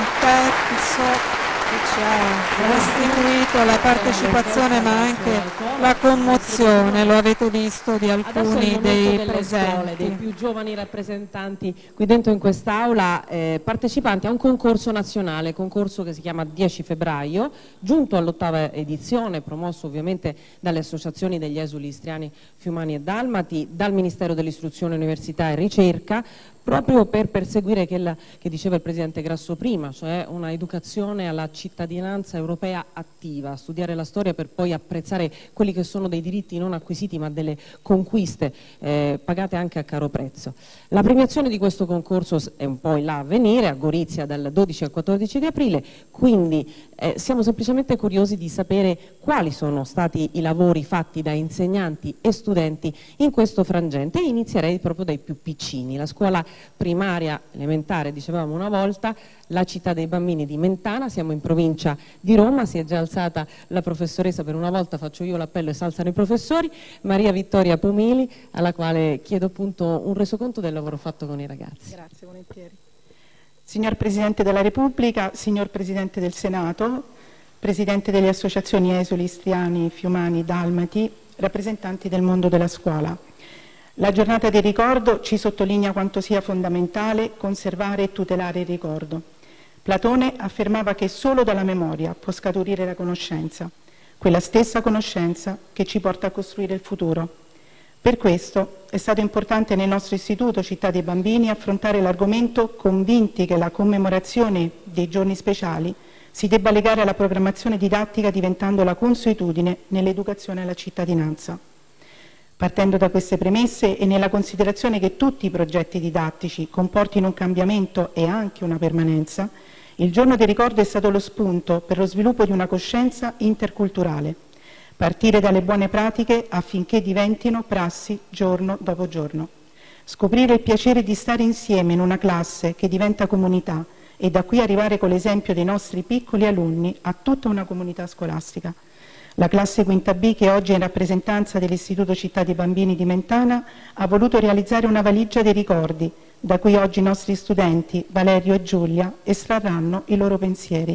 intenso che ci ha restituito la partecipazione ma anche la commozione, lo avete visto, di alcuni dei presenti. Scuole, dei più giovani rappresentanti qui dentro in quest'aula, partecipanti a un concorso nazionale, concorso che si chiama 10 febbraio, giunto all'8ª edizione, promosso ovviamente dalle associazioni degli esuli istriani, fiumani e dalmati, dal Ministero dell'Istruzione, Università e Ricerca, proprio per perseguire quella che diceva il Presidente Grasso prima, cioè una educazione alla cittadinanza europea attiva, studiare la storia per poi apprezzare quelli che sono dei diritti non acquisiti ma delle conquiste pagate anche a caro prezzo. La premiazione di questo concorso è un po' in là a venire, a Gorizia dal 12 al 14 di aprile, quindi siamo semplicemente curiosi di sapere quali sono stati i lavori fatti da insegnanti e studenti in questo frangente, e inizierei proprio dai più piccini. La scuola primaria elementare, dicevamo una volta, la città dei bambini di Mentana, siamo in provincia di Roma, si è già alzata la professoressa, per una volta faccio io l'appello e si alzano i professori, Maria Vittoria Pomili, alla quale chiedo appunto un resoconto del lavoro fatto con i ragazzi. Grazie, volentieri. Signor Presidente della Repubblica, signor Presidente del Senato, Presidente delle associazioni esuli, istriani, fiumani, dalmati, rappresentanti del mondo della scuola. La giornata del ricordo ci sottolinea quanto sia fondamentale conservare e tutelare il ricordo. Platone affermava che solo dalla memoria può scaturire la conoscenza, quella stessa conoscenza che ci porta a costruire il futuro. Per questo è stato importante nel nostro istituto Città dei Bambini affrontare l'argomento, convinti che la commemorazione dei giorni speciali si debba legare alla programmazione didattica, diventando la consuetudine nell'educazione alla cittadinanza. Partendo da queste premesse e nella considerazione che tutti i progetti didattici comportino un cambiamento e anche una permanenza, il giorno del ricordo è stato lo spunto per lo sviluppo di una coscienza interculturale, partire dalle buone pratiche affinché diventino prassi giorno dopo giorno, scoprire il piacere di stare insieme in una classe che diventa comunità e da qui arrivare con l'esempio dei nostri piccoli alunni a tutta una comunità scolastica. La classe quinta B, che oggi è in rappresentanza dell'Istituto Città dei Bambini di Mentana, ha voluto realizzare una valigia dei ricordi, da cui oggi i nostri studenti, Valerio e Giulia, estrarranno i loro pensieri.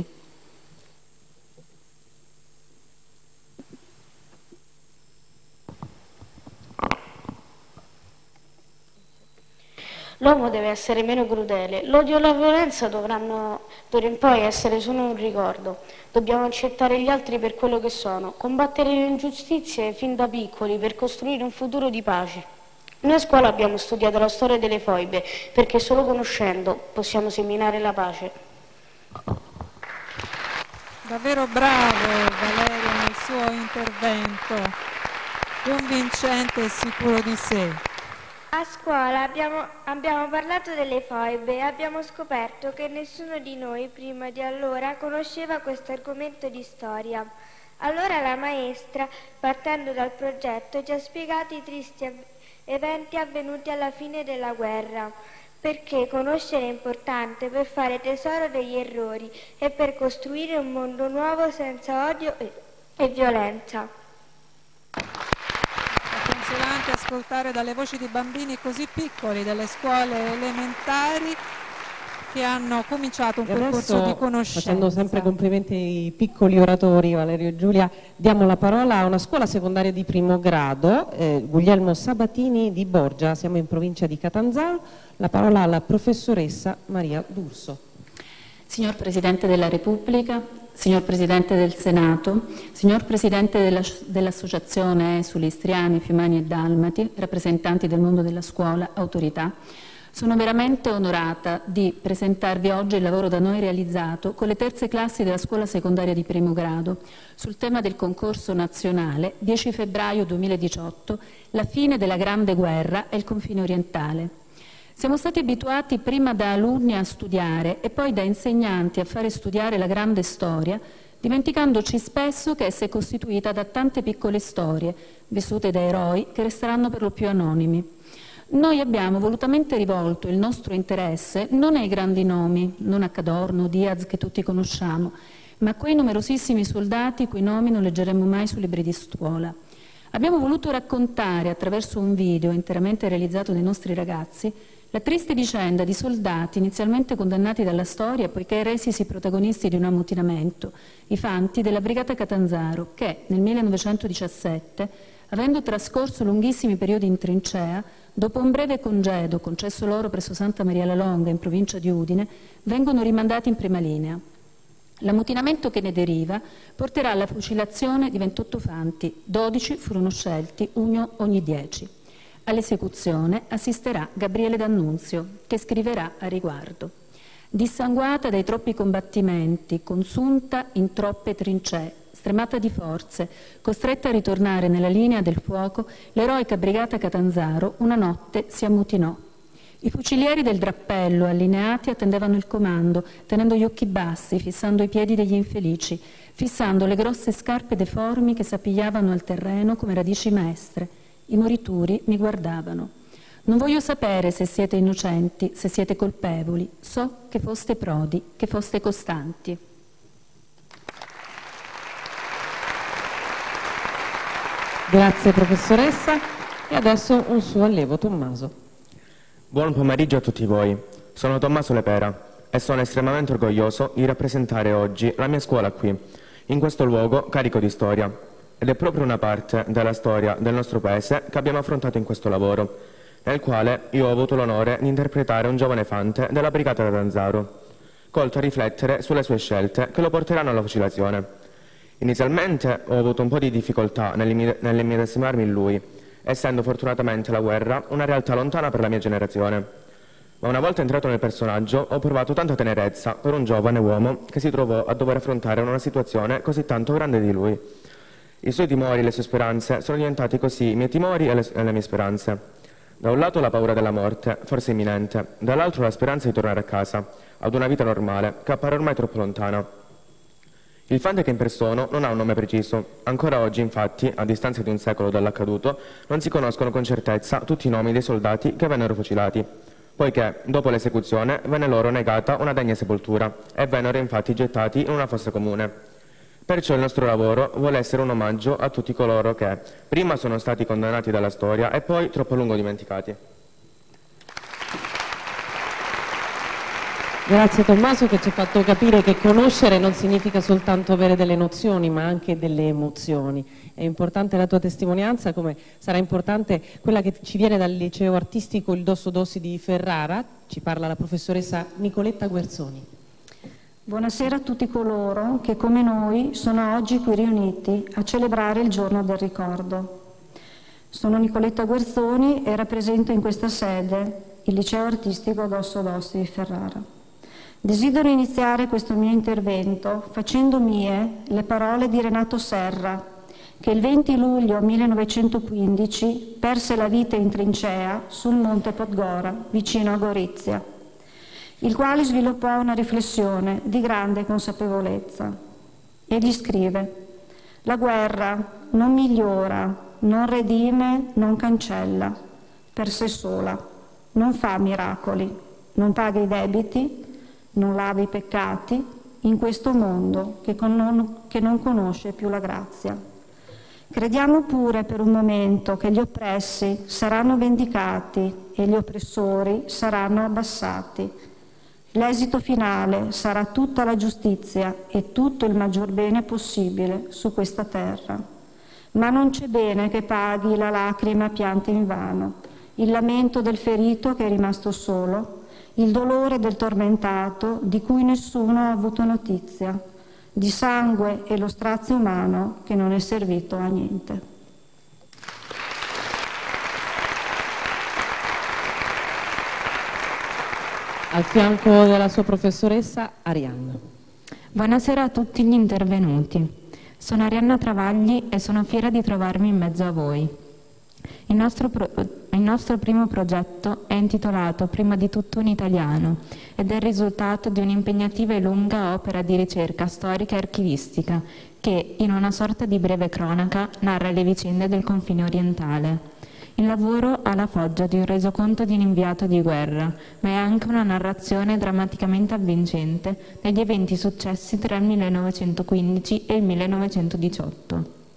L'uomo deve essere meno crudele, l'odio e la violenza dovranno d'ora in poi essere solo un ricordo. Dobbiamo accettare gli altri per quello che sono, combattere le ingiustizie fin da piccoli per costruire un futuro di pace. Noi a scuola abbiamo studiato la storia delle foibe, perché solo conoscendo possiamo seminare la pace. Davvero bravo Valerio nel suo intervento, convincente e sicuro di sé. A scuola abbiamo parlato delle foibe e abbiamo scoperto che nessuno di noi prima di allora conosceva questo argomento di storia. Allora la maestra, partendo dal progetto, ci ha spiegato i tristi eventi avvenuti alla fine della guerra, perché conoscere è importante per fare tesoro degli errori e per costruire un mondo nuovo senza odio e violenza. Consolante ascoltare dalle voci di bambini così piccoli delle scuole elementari che hanno cominciato un percorso di conoscenza. Facendo sempre complimenti ai piccoli oratori, Valerio e Giulia, diamo la parola a una scuola secondaria di primo grado, Guglielmo Sabatini di Borgia, siamo in provincia di Catanzaro, la parola alla professoressa Maria D'Urso. Signor Presidente della Repubblica, signor Presidente del Senato, signor Presidente dell'Associazione esuli, istriani, fiumani e dalmati, rappresentanti del mondo della scuola, autorità, sono veramente onorata di presentarvi oggi il lavoro da noi realizzato con le terze classi della scuola secondaria di primo grado sul tema del concorso nazionale 10 febbraio 2018, la fine della Grande Guerra e il confine orientale. Siamo stati abituati prima da alunni a studiare e poi da insegnanti a fare studiare la grande storia, dimenticandoci spesso che essa è costituita da tante piccole storie, vissute da eroi che resteranno per lo più anonimi. Noi abbiamo volutamente rivolto il nostro interesse non ai grandi nomi, non a Cadorno, Diaz, che tutti conosciamo, ma a quei numerosissimi soldati i cui nomi non leggeremo mai sui libri di scuola. Abbiamo voluto raccontare attraverso un video interamente realizzato dai nostri ragazzi La triste vicenda di soldati inizialmente condannati dalla storia poiché resisi protagonisti di un ammutinamento, i fanti della Brigata Catanzaro che nel 1917, avendo trascorso lunghissimi periodi in trincea, dopo un breve congedo concesso loro presso Santa Maria la Longa in provincia di Udine, vengono rimandati in prima linea. L'ammutinamento che ne deriva porterà alla fucilazione di 28 fanti, 12 furono scelti, uno ogni 10. All'esecuzione assisterà Gabriele D'Annunzio, che scriverà a riguardo: dissanguata dai troppi combattimenti, consunta in troppe trincee, stremata di forze, costretta a ritornare nella linea del fuoco, l'eroica Brigata Catanzaro una notte si ammutinò. I fucilieri del drappello, allineati, attendevano il comando, tenendo gli occhi bassi, fissando i piedi degli infelici, fissando le grosse scarpe deformi che s'appigliavano al terreno come radici maestre. I morituri mi guardavano. Non voglio sapere se siete innocenti, se siete colpevoli. So che foste prodi, che foste costanti. Grazie professoressa. E adesso un suo allievo, Tommaso. Buon pomeriggio a tutti voi. Sono Tommaso Lepera e sono estremamente orgoglioso di rappresentare oggi la mia scuola qui, in questo luogo carico di storia. Ed è proprio una parte della storia del nostro paese che abbiamo affrontato in questo lavoro, nel quale io ho avuto l'onore di interpretare un giovane fante della Brigata Catanzaro, colto a riflettere sulle sue scelte che lo porteranno alla fucilazione. Inizialmente ho avuto un po' di difficoltà nell'immedesimarmi in lui, essendo fortunatamente la guerra una realtà lontana per la mia generazione. Ma una volta entrato nel personaggio ho provato tanta tenerezza per un giovane uomo che si trovò a dover affrontare una situazione così tanto grande di lui. I suoi timori e le sue speranze sono diventati così i miei timori e le mie speranze. Da un lato la paura della morte, forse imminente, dall'altro la speranza di tornare a casa, ad una vita normale, che appare ormai troppo lontana. Il fante che impersono non ha un nome preciso. Ancora oggi, infatti, a distanza di un secolo dall'accaduto, non si conoscono con certezza tutti i nomi dei soldati che vennero fucilati, poiché, dopo l'esecuzione, venne loro negata una degna sepoltura e vennero infatti gettati in una fossa comune. Perciò il nostro lavoro vuole essere un omaggio a tutti coloro che prima sono stati condannati dalla storia e poi troppo a lungo dimenticati. Grazie Tommaso, che ci ha fatto capire che conoscere non significa soltanto avere delle nozioni ma anche delle emozioni. È importante la tua testimonianza, come sarà importante quella che ci viene dal liceo artistico Il Dosso Dossi di Ferrara. Ci parla la professoressa Nicoletta Guerzoni. Buonasera a tutti coloro che come noi sono oggi qui riuniti a celebrare il giorno del ricordo. Sono Nicoletta Guerzoni e rappresento in questa sede il liceo artistico Dosso Dossi di Ferrara. Desidero iniziare questo mio intervento facendo mie le parole di Renato Serra, che il 20 luglio 1915 perse la vita in trincea sul monte Podgora, vicino a Gorizia, il quale sviluppò una riflessione di grande consapevolezza. Egli scrive: la guerra non migliora, non redime, non cancella, per sé sola, non fa miracoli, non paga i debiti, non lava i peccati in questo mondo che non conosce più la grazia. Crediamo pure per un momento che gli oppressi saranno vendicati e gli oppressori saranno abbassati. L'esito finale sarà tutta la giustizia e tutto il maggior bene possibile su questa terra. Ma non c'è bene che paghi la lacrima pianta invano, il lamento del ferito che è rimasto solo, il dolore del tormentato di cui nessuno ha avuto notizia, di sangue e lo strazio umano che non è servito a niente. Al fianco della sua professoressa Arianna. Buonasera a tutti gli intervenuti. Sono Arianna Travagli e sono fiera di trovarmi in mezzo a voi. Il nostro primo progetto è intitolato Prima di tutto un italiano ed è il risultato di un'impegnativa e lunga opera di ricerca storica e archivistica che, in una sorta di breve cronaca, narra le vicende del confine orientale. Il lavoro ha la foggia di un resoconto di un inviato di guerra, ma è anche una narrazione drammaticamente avvincente degli eventi successi tra il 1915 e il 1918.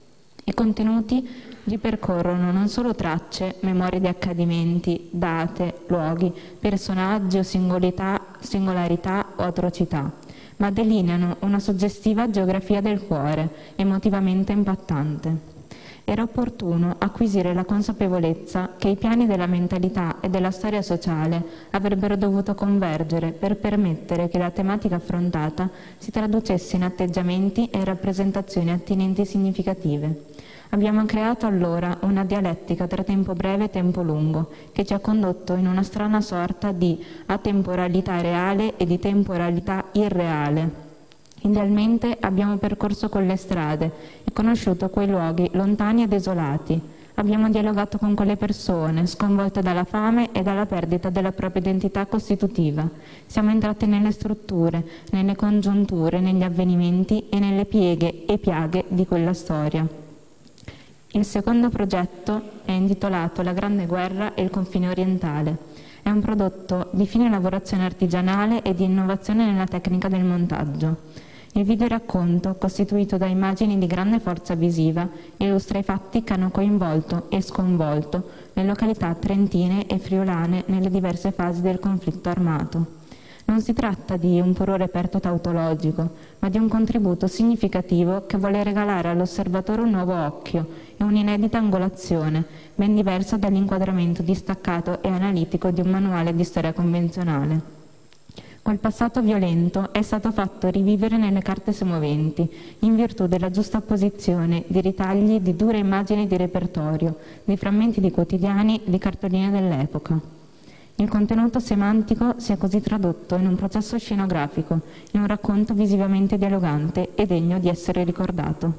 I contenuti ripercorrono non solo tracce, memorie di accadimenti, date, luoghi, personaggi o singolarità o atrocità, ma delineano una suggestiva geografia del cuore, emotivamente impattante. Era opportuno acquisire la consapevolezza che i piani della mentalità e della storia sociale avrebbero dovuto convergere per permettere che la tematica affrontata si traducesse in atteggiamenti e rappresentazioni attinenti significative. Abbiamo creato allora una dialettica tra tempo breve e tempo lungo, che ci ha condotto in una strana sorta di atemporalità reale e di temporalità irreale. Idealmente abbiamo percorso quelle strade e conosciuto quei luoghi lontani e desolati. Abbiamo dialogato con quelle persone, sconvolte dalla fame e dalla perdita della propria identità costitutiva. Siamo entrati nelle strutture, nelle congiunture, negli avvenimenti e nelle pieghe e piaghe di quella storia. Il secondo progetto è intitolato La Grande Guerra e il confine orientale. È un prodotto di fine lavorazione artigianale e di innovazione nella tecnica del montaggio. Il videoracconto, costituito da immagini di grande forza visiva, illustra i fatti che hanno coinvolto e sconvolto le località trentine e friulane nelle diverse fasi del conflitto armato. Non si tratta di un puro reperto tautologico, ma di un contributo significativo che vuole regalare all'osservatore un nuovo occhio e un'inedita angolazione, ben diversa dall'inquadramento distaccato e analitico di un manuale di storia convenzionale. Quel passato violento è stato fatto rivivere nelle carte semoventi, in virtù della giusta posizione di ritagli di dure immagini di repertorio, di frammenti di quotidiani, di cartoline dell'epoca. Il contenuto semantico si è così tradotto in un processo scenografico, in un racconto visivamente dialogante e degno di essere ricordato.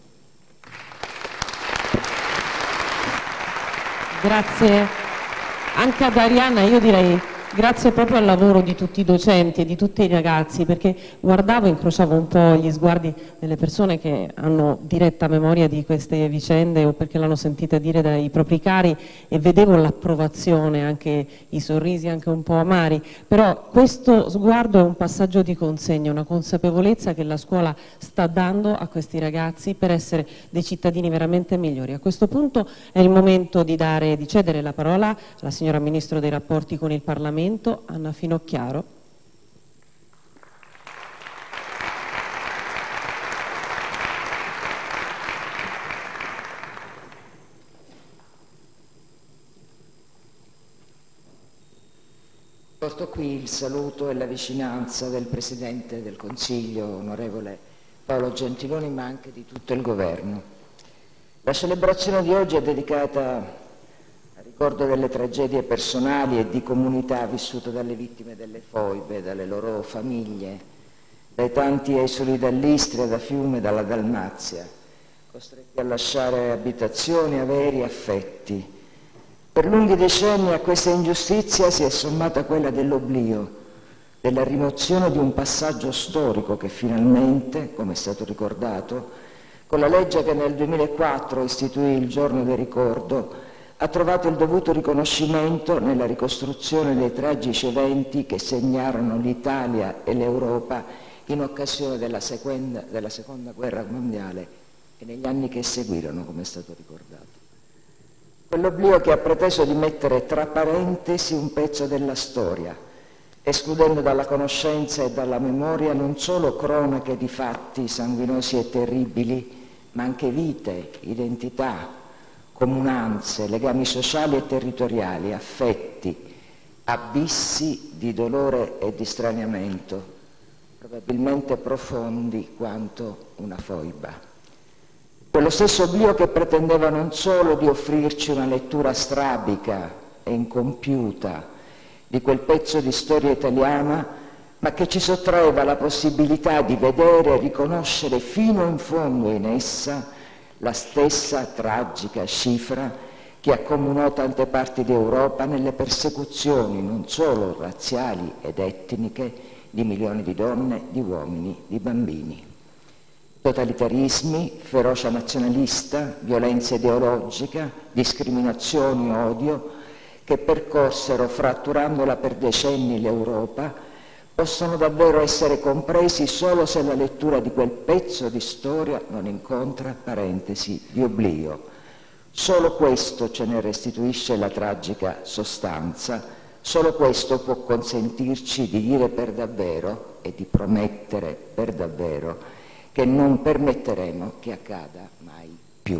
Grazie anche ad Arianna, io direi grazie proprio al lavoro di tutti i docenti e di tutti i ragazzi, perché guardavo e incrociavo un po' gli sguardi delle persone che hanno diretta memoria di queste vicende o perché l'hanno sentita dire dai propri cari e vedevo l'approvazione, anche i sorrisi anche un po' amari, però questo sguardo è un passaggio di consegna, una consapevolezza che la scuola sta dando a questi ragazzi per essere dei cittadini veramente migliori. A questo punto è il momento di cedere la parola alla signora Ministro dei Rapporti con il Parlamento, Anna Finocchiaro. Porto qui il saluto e la vicinanza del Presidente del Consiglio, onorevole Paolo Gentiloni, ma anche di tutto il Governo. La celebrazione di oggi è dedicata ricordo delle tragedie personali e di comunità vissute dalle vittime delle foibe, dalle loro famiglie, dai tanti esuli dall'Istria, da Fiume, dalla Dalmazia, costretti a lasciare abitazioni, averi, affetti. Per lunghi decenni a questa ingiustizia si è sommata quella dell'oblio, della rimozione di un passaggio storico che finalmente, come è stato ricordato, con la legge che nel 2004 istituì il Giorno del Ricordo, ha trovato il dovuto riconoscimento nella ricostruzione dei tragici eventi che segnarono l'Italia e l'Europa in occasione della seconda guerra mondiale e negli anni che seguirono, come è stato ricordato. Quell'oblio che ha preteso di mettere tra parentesi un pezzo della storia, escludendo dalla conoscenza e dalla memoria non solo cronache di fatti sanguinosi e terribili, ma anche vite, identità, comunanze, legami sociali e territoriali, affetti, abissi di dolore e di straniamento, probabilmente profondi quanto una foiba. Quello stesso oblio che pretendeva non solo di offrirci una lettura strabica e incompiuta di quel pezzo di storia italiana, ma che ci sottraeva la possibilità di vedere e riconoscere fino in fondo in essa la stessa tragica cifra che accomunò tante parti d'Europa nelle persecuzioni non solo razziali ed etniche di milioni di donne, di uomini, di bambini. Totalitarismi, ferocia nazionalista, violenza ideologica, discriminazioni, odio, che percorsero, fratturandola per decenni l'Europa, possono davvero essere compresi solo se la lettura di quel pezzo di storia non incontra parentesi di oblio. Solo questo ce ne restituisce la tragica sostanza, solo questo può consentirci di dire per davvero e di promettere per davvero che non permetteremo che accada mai più.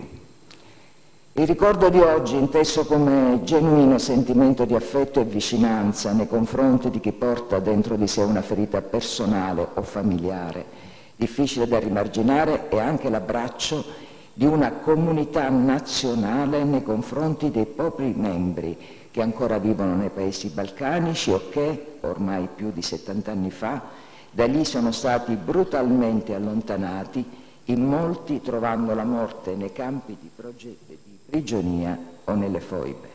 Il ricordo di oggi, inteso come genuino sentimento di affetto e vicinanza nei confronti di chi porta dentro di sé una ferita personale o familiare, difficile da rimarginare, è anche l'abbraccio di una comunità nazionale nei confronti dei propri membri che ancora vivono nei paesi balcanici o che, ormai più di 70 anni fa, da lì sono stati brutalmente allontanati, in molti trovando la morte nei campi di prigionia o nelle foibe.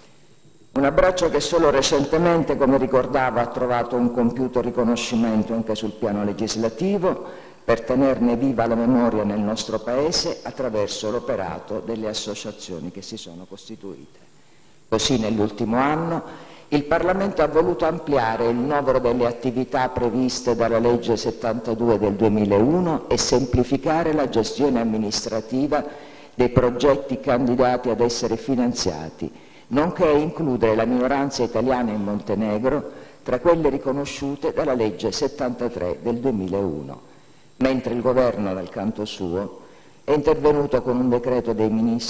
Un abbraccio che solo recentemente, come ricordava, ha trovato un compiuto riconoscimento anche sul piano legislativo per tenerne viva la memoria nel nostro Paese attraverso l'operato delle associazioni che si sono costituite. Così nell'ultimo anno il Parlamento ha voluto ampliare il novero delle attività previste dalla legge 72 del 2001 e semplificare la gestione amministrativa dei progetti candidati ad essere finanziati, nonché includere la minoranza italiana in Montenegro tra quelle riconosciute dalla legge 73 del 2001, mentre il Governo, dal canto suo, è intervenuto con un decreto del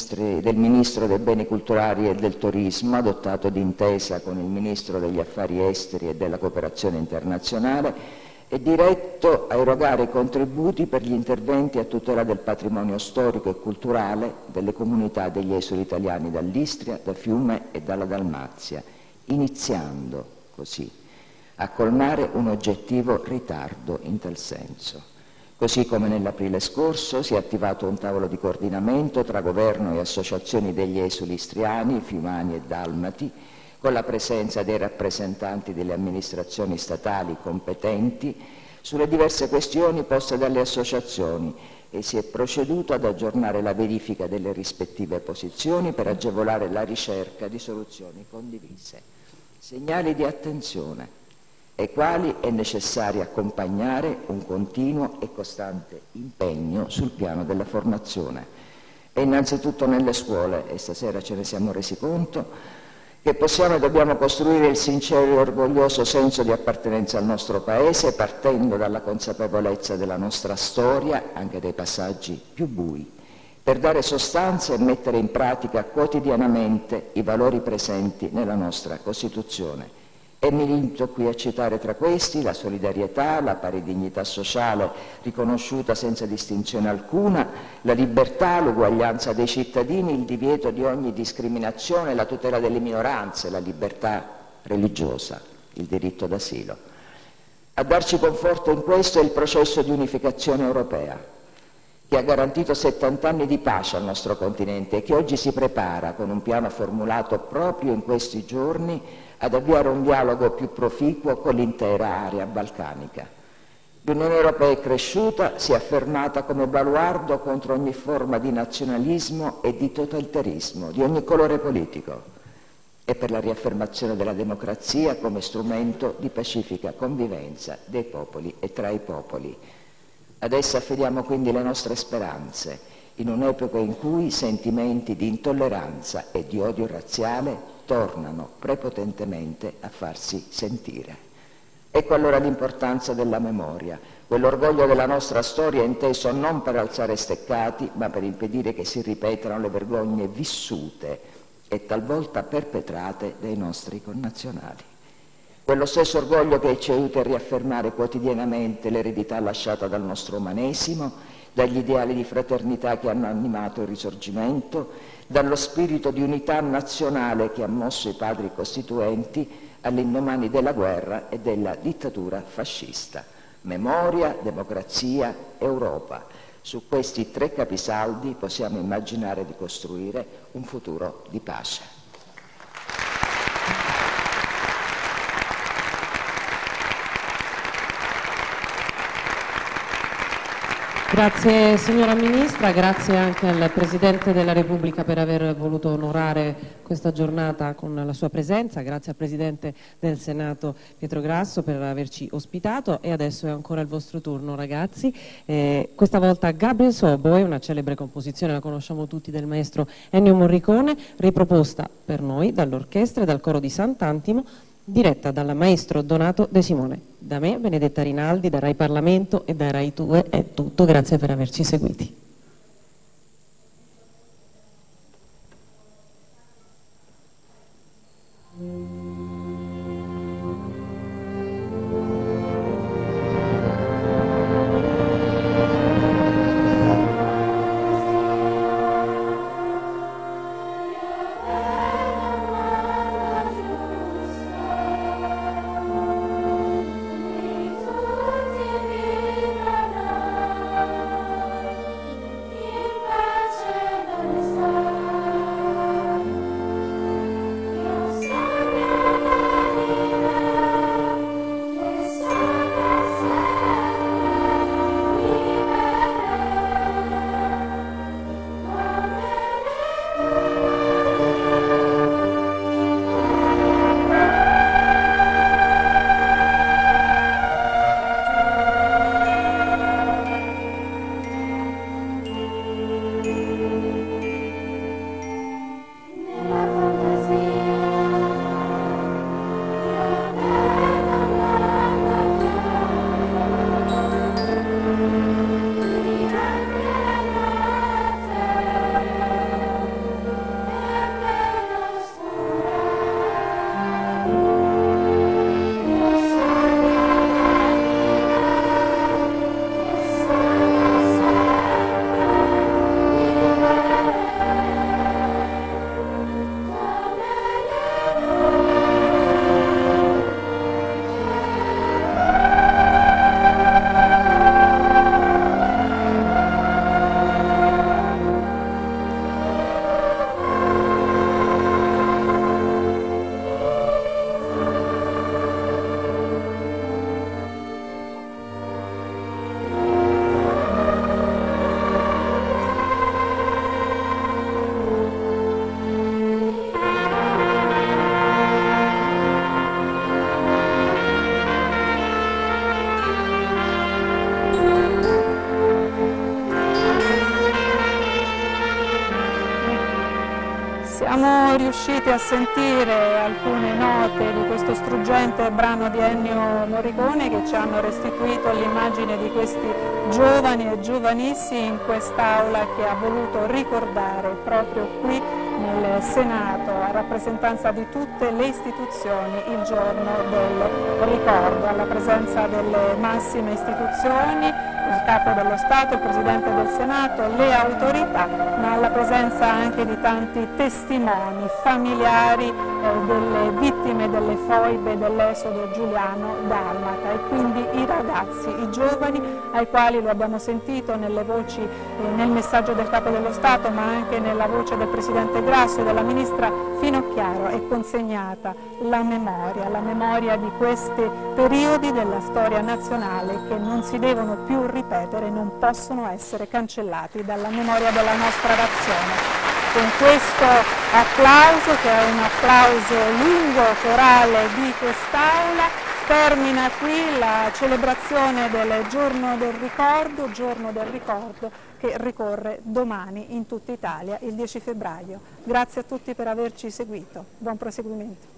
Ministro dei Beni Culturali e del Turismo, adottato d'intesa con il Ministro degli Affari Esteri e della Cooperazione Internazionale, è diretto a erogare contributi per gli interventi a tutela del patrimonio storico e culturale delle comunità degli esuli italiani dall'Istria, da Fiume e dalla Dalmazia, iniziando così a colmare un oggettivo ritardo in tal senso. Così come nell'aprile scorso si è attivato un tavolo di coordinamento tra governo e associazioni degli esuli istriani, fiumani e dalmati, con la presenza dei rappresentanti delle amministrazioni statali competenti sulle diverse questioni poste dalle associazioni e si è proceduto ad aggiornare la verifica delle rispettive posizioni per agevolare la ricerca di soluzioni condivise. Segnali di attenzione ai quali è necessario accompagnare un continuo e costante impegno sul piano della formazione. E innanzitutto nelle scuole, e stasera ce ne siamo resi conto, che possiamo e dobbiamo costruire il sincero e orgoglioso senso di appartenenza al nostro Paese partendo dalla consapevolezza della nostra storia, anche dei passaggi più bui, per dare sostanza e mettere in pratica quotidianamente i valori presenti nella nostra Costituzione. E mi limito qui a citare tra questi la solidarietà, la pari dignità sociale riconosciuta senza distinzione alcuna, la libertà, l'uguaglianza dei cittadini, il divieto di ogni discriminazione, la tutela delle minoranze, la libertà religiosa, il diritto d'asilo. A darci conforto in questo è il processo di unificazione europea, che ha garantito 70 anni di pace al nostro continente e che oggi si prepara, con un piano formulato proprio in questi giorni, ad avviare un dialogo più proficuo con l'intera area balcanica. L'Unione Europea è cresciuta, si è affermata come baluardo contro ogni forma di nazionalismo e di totalitarismo, di ogni colore politico, e per la riaffermazione della democrazia come strumento di pacifica convivenza dei popoli e tra i popoli. Ad essa affidiamo quindi le nostre speranze, in un'epoca in cui sentimenti di intolleranza e di odio razziale tornano prepotentemente a farsi sentire. Ecco allora l'importanza della memoria, quell'orgoglio della nostra storia inteso non per alzare steccati, ma per impedire che si ripetano le vergogne vissute e talvolta perpetrate dai nostri connazionali. Quello stesso orgoglio che ci aiuta a riaffermare quotidianamente l'eredità lasciata dal nostro umanesimo, dagli ideali di fraternità che hanno animato il Risorgimento, dallo spirito di unità nazionale che ha mosso i padri costituenti all'indomani della guerra e della dittatura fascista. Memoria, democrazia, Europa. Su questi tre capisaldi possiamo immaginare di costruire un futuro di pace. Grazie signora Ministra, grazie anche al Presidente della Repubblica per aver voluto onorare questa giornata con la sua presenza, grazie al Presidente del Senato Pietro Grasso per averci ospitato e adesso è ancora il vostro turno ragazzi. Questa volta Gabriel Soboe, una celebre composizione, la conosciamo tutti, del maestro Ennio Morricone, riproposta per noi dall'orchestra e dal coro di Sant'Antimo, diretta dal maestro Donato De Simone. Da me, Benedetta Rinaldi, da Rai Parlamento e da Rai 2 è tutto, grazie per averci seguiti. Siamo riusciti a sentire alcune note di questo struggente brano di Ennio Morricone che ci hanno restituito l'immagine di questi giovani e giovanissimi in quest'aula che ha voluto ricordare proprio qui nel Senato, a rappresentanza di tutte le istituzioni, il giorno del ricordo, alla presenza delle massime istituzioni, il Capo dello Stato, il Presidente del Senato, le autorità, ma alla presenza anche di tanti testimoni, familiari delle vittime delle foibe dell'esodo giuliano dalmata e quindi i ragazzi, i giovani ai quali, lo abbiamo sentito nelle voci, nel messaggio del Capo dello Stato ma anche nella voce del Presidente Grasso e della Ministra Finocchiaro, è consegnata la memoria di questi periodi della storia nazionale che non si devono più ripetere, non possono essere cancellati dalla memoria della nostra nazione. Con questo applauso, che è un applauso lungo, corale di quest'Aula, termina qui la celebrazione del Giorno del Ricordo che ricorre domani in tutta Italia, il 10 febbraio. Grazie a tutti per averci seguito. Buon proseguimento.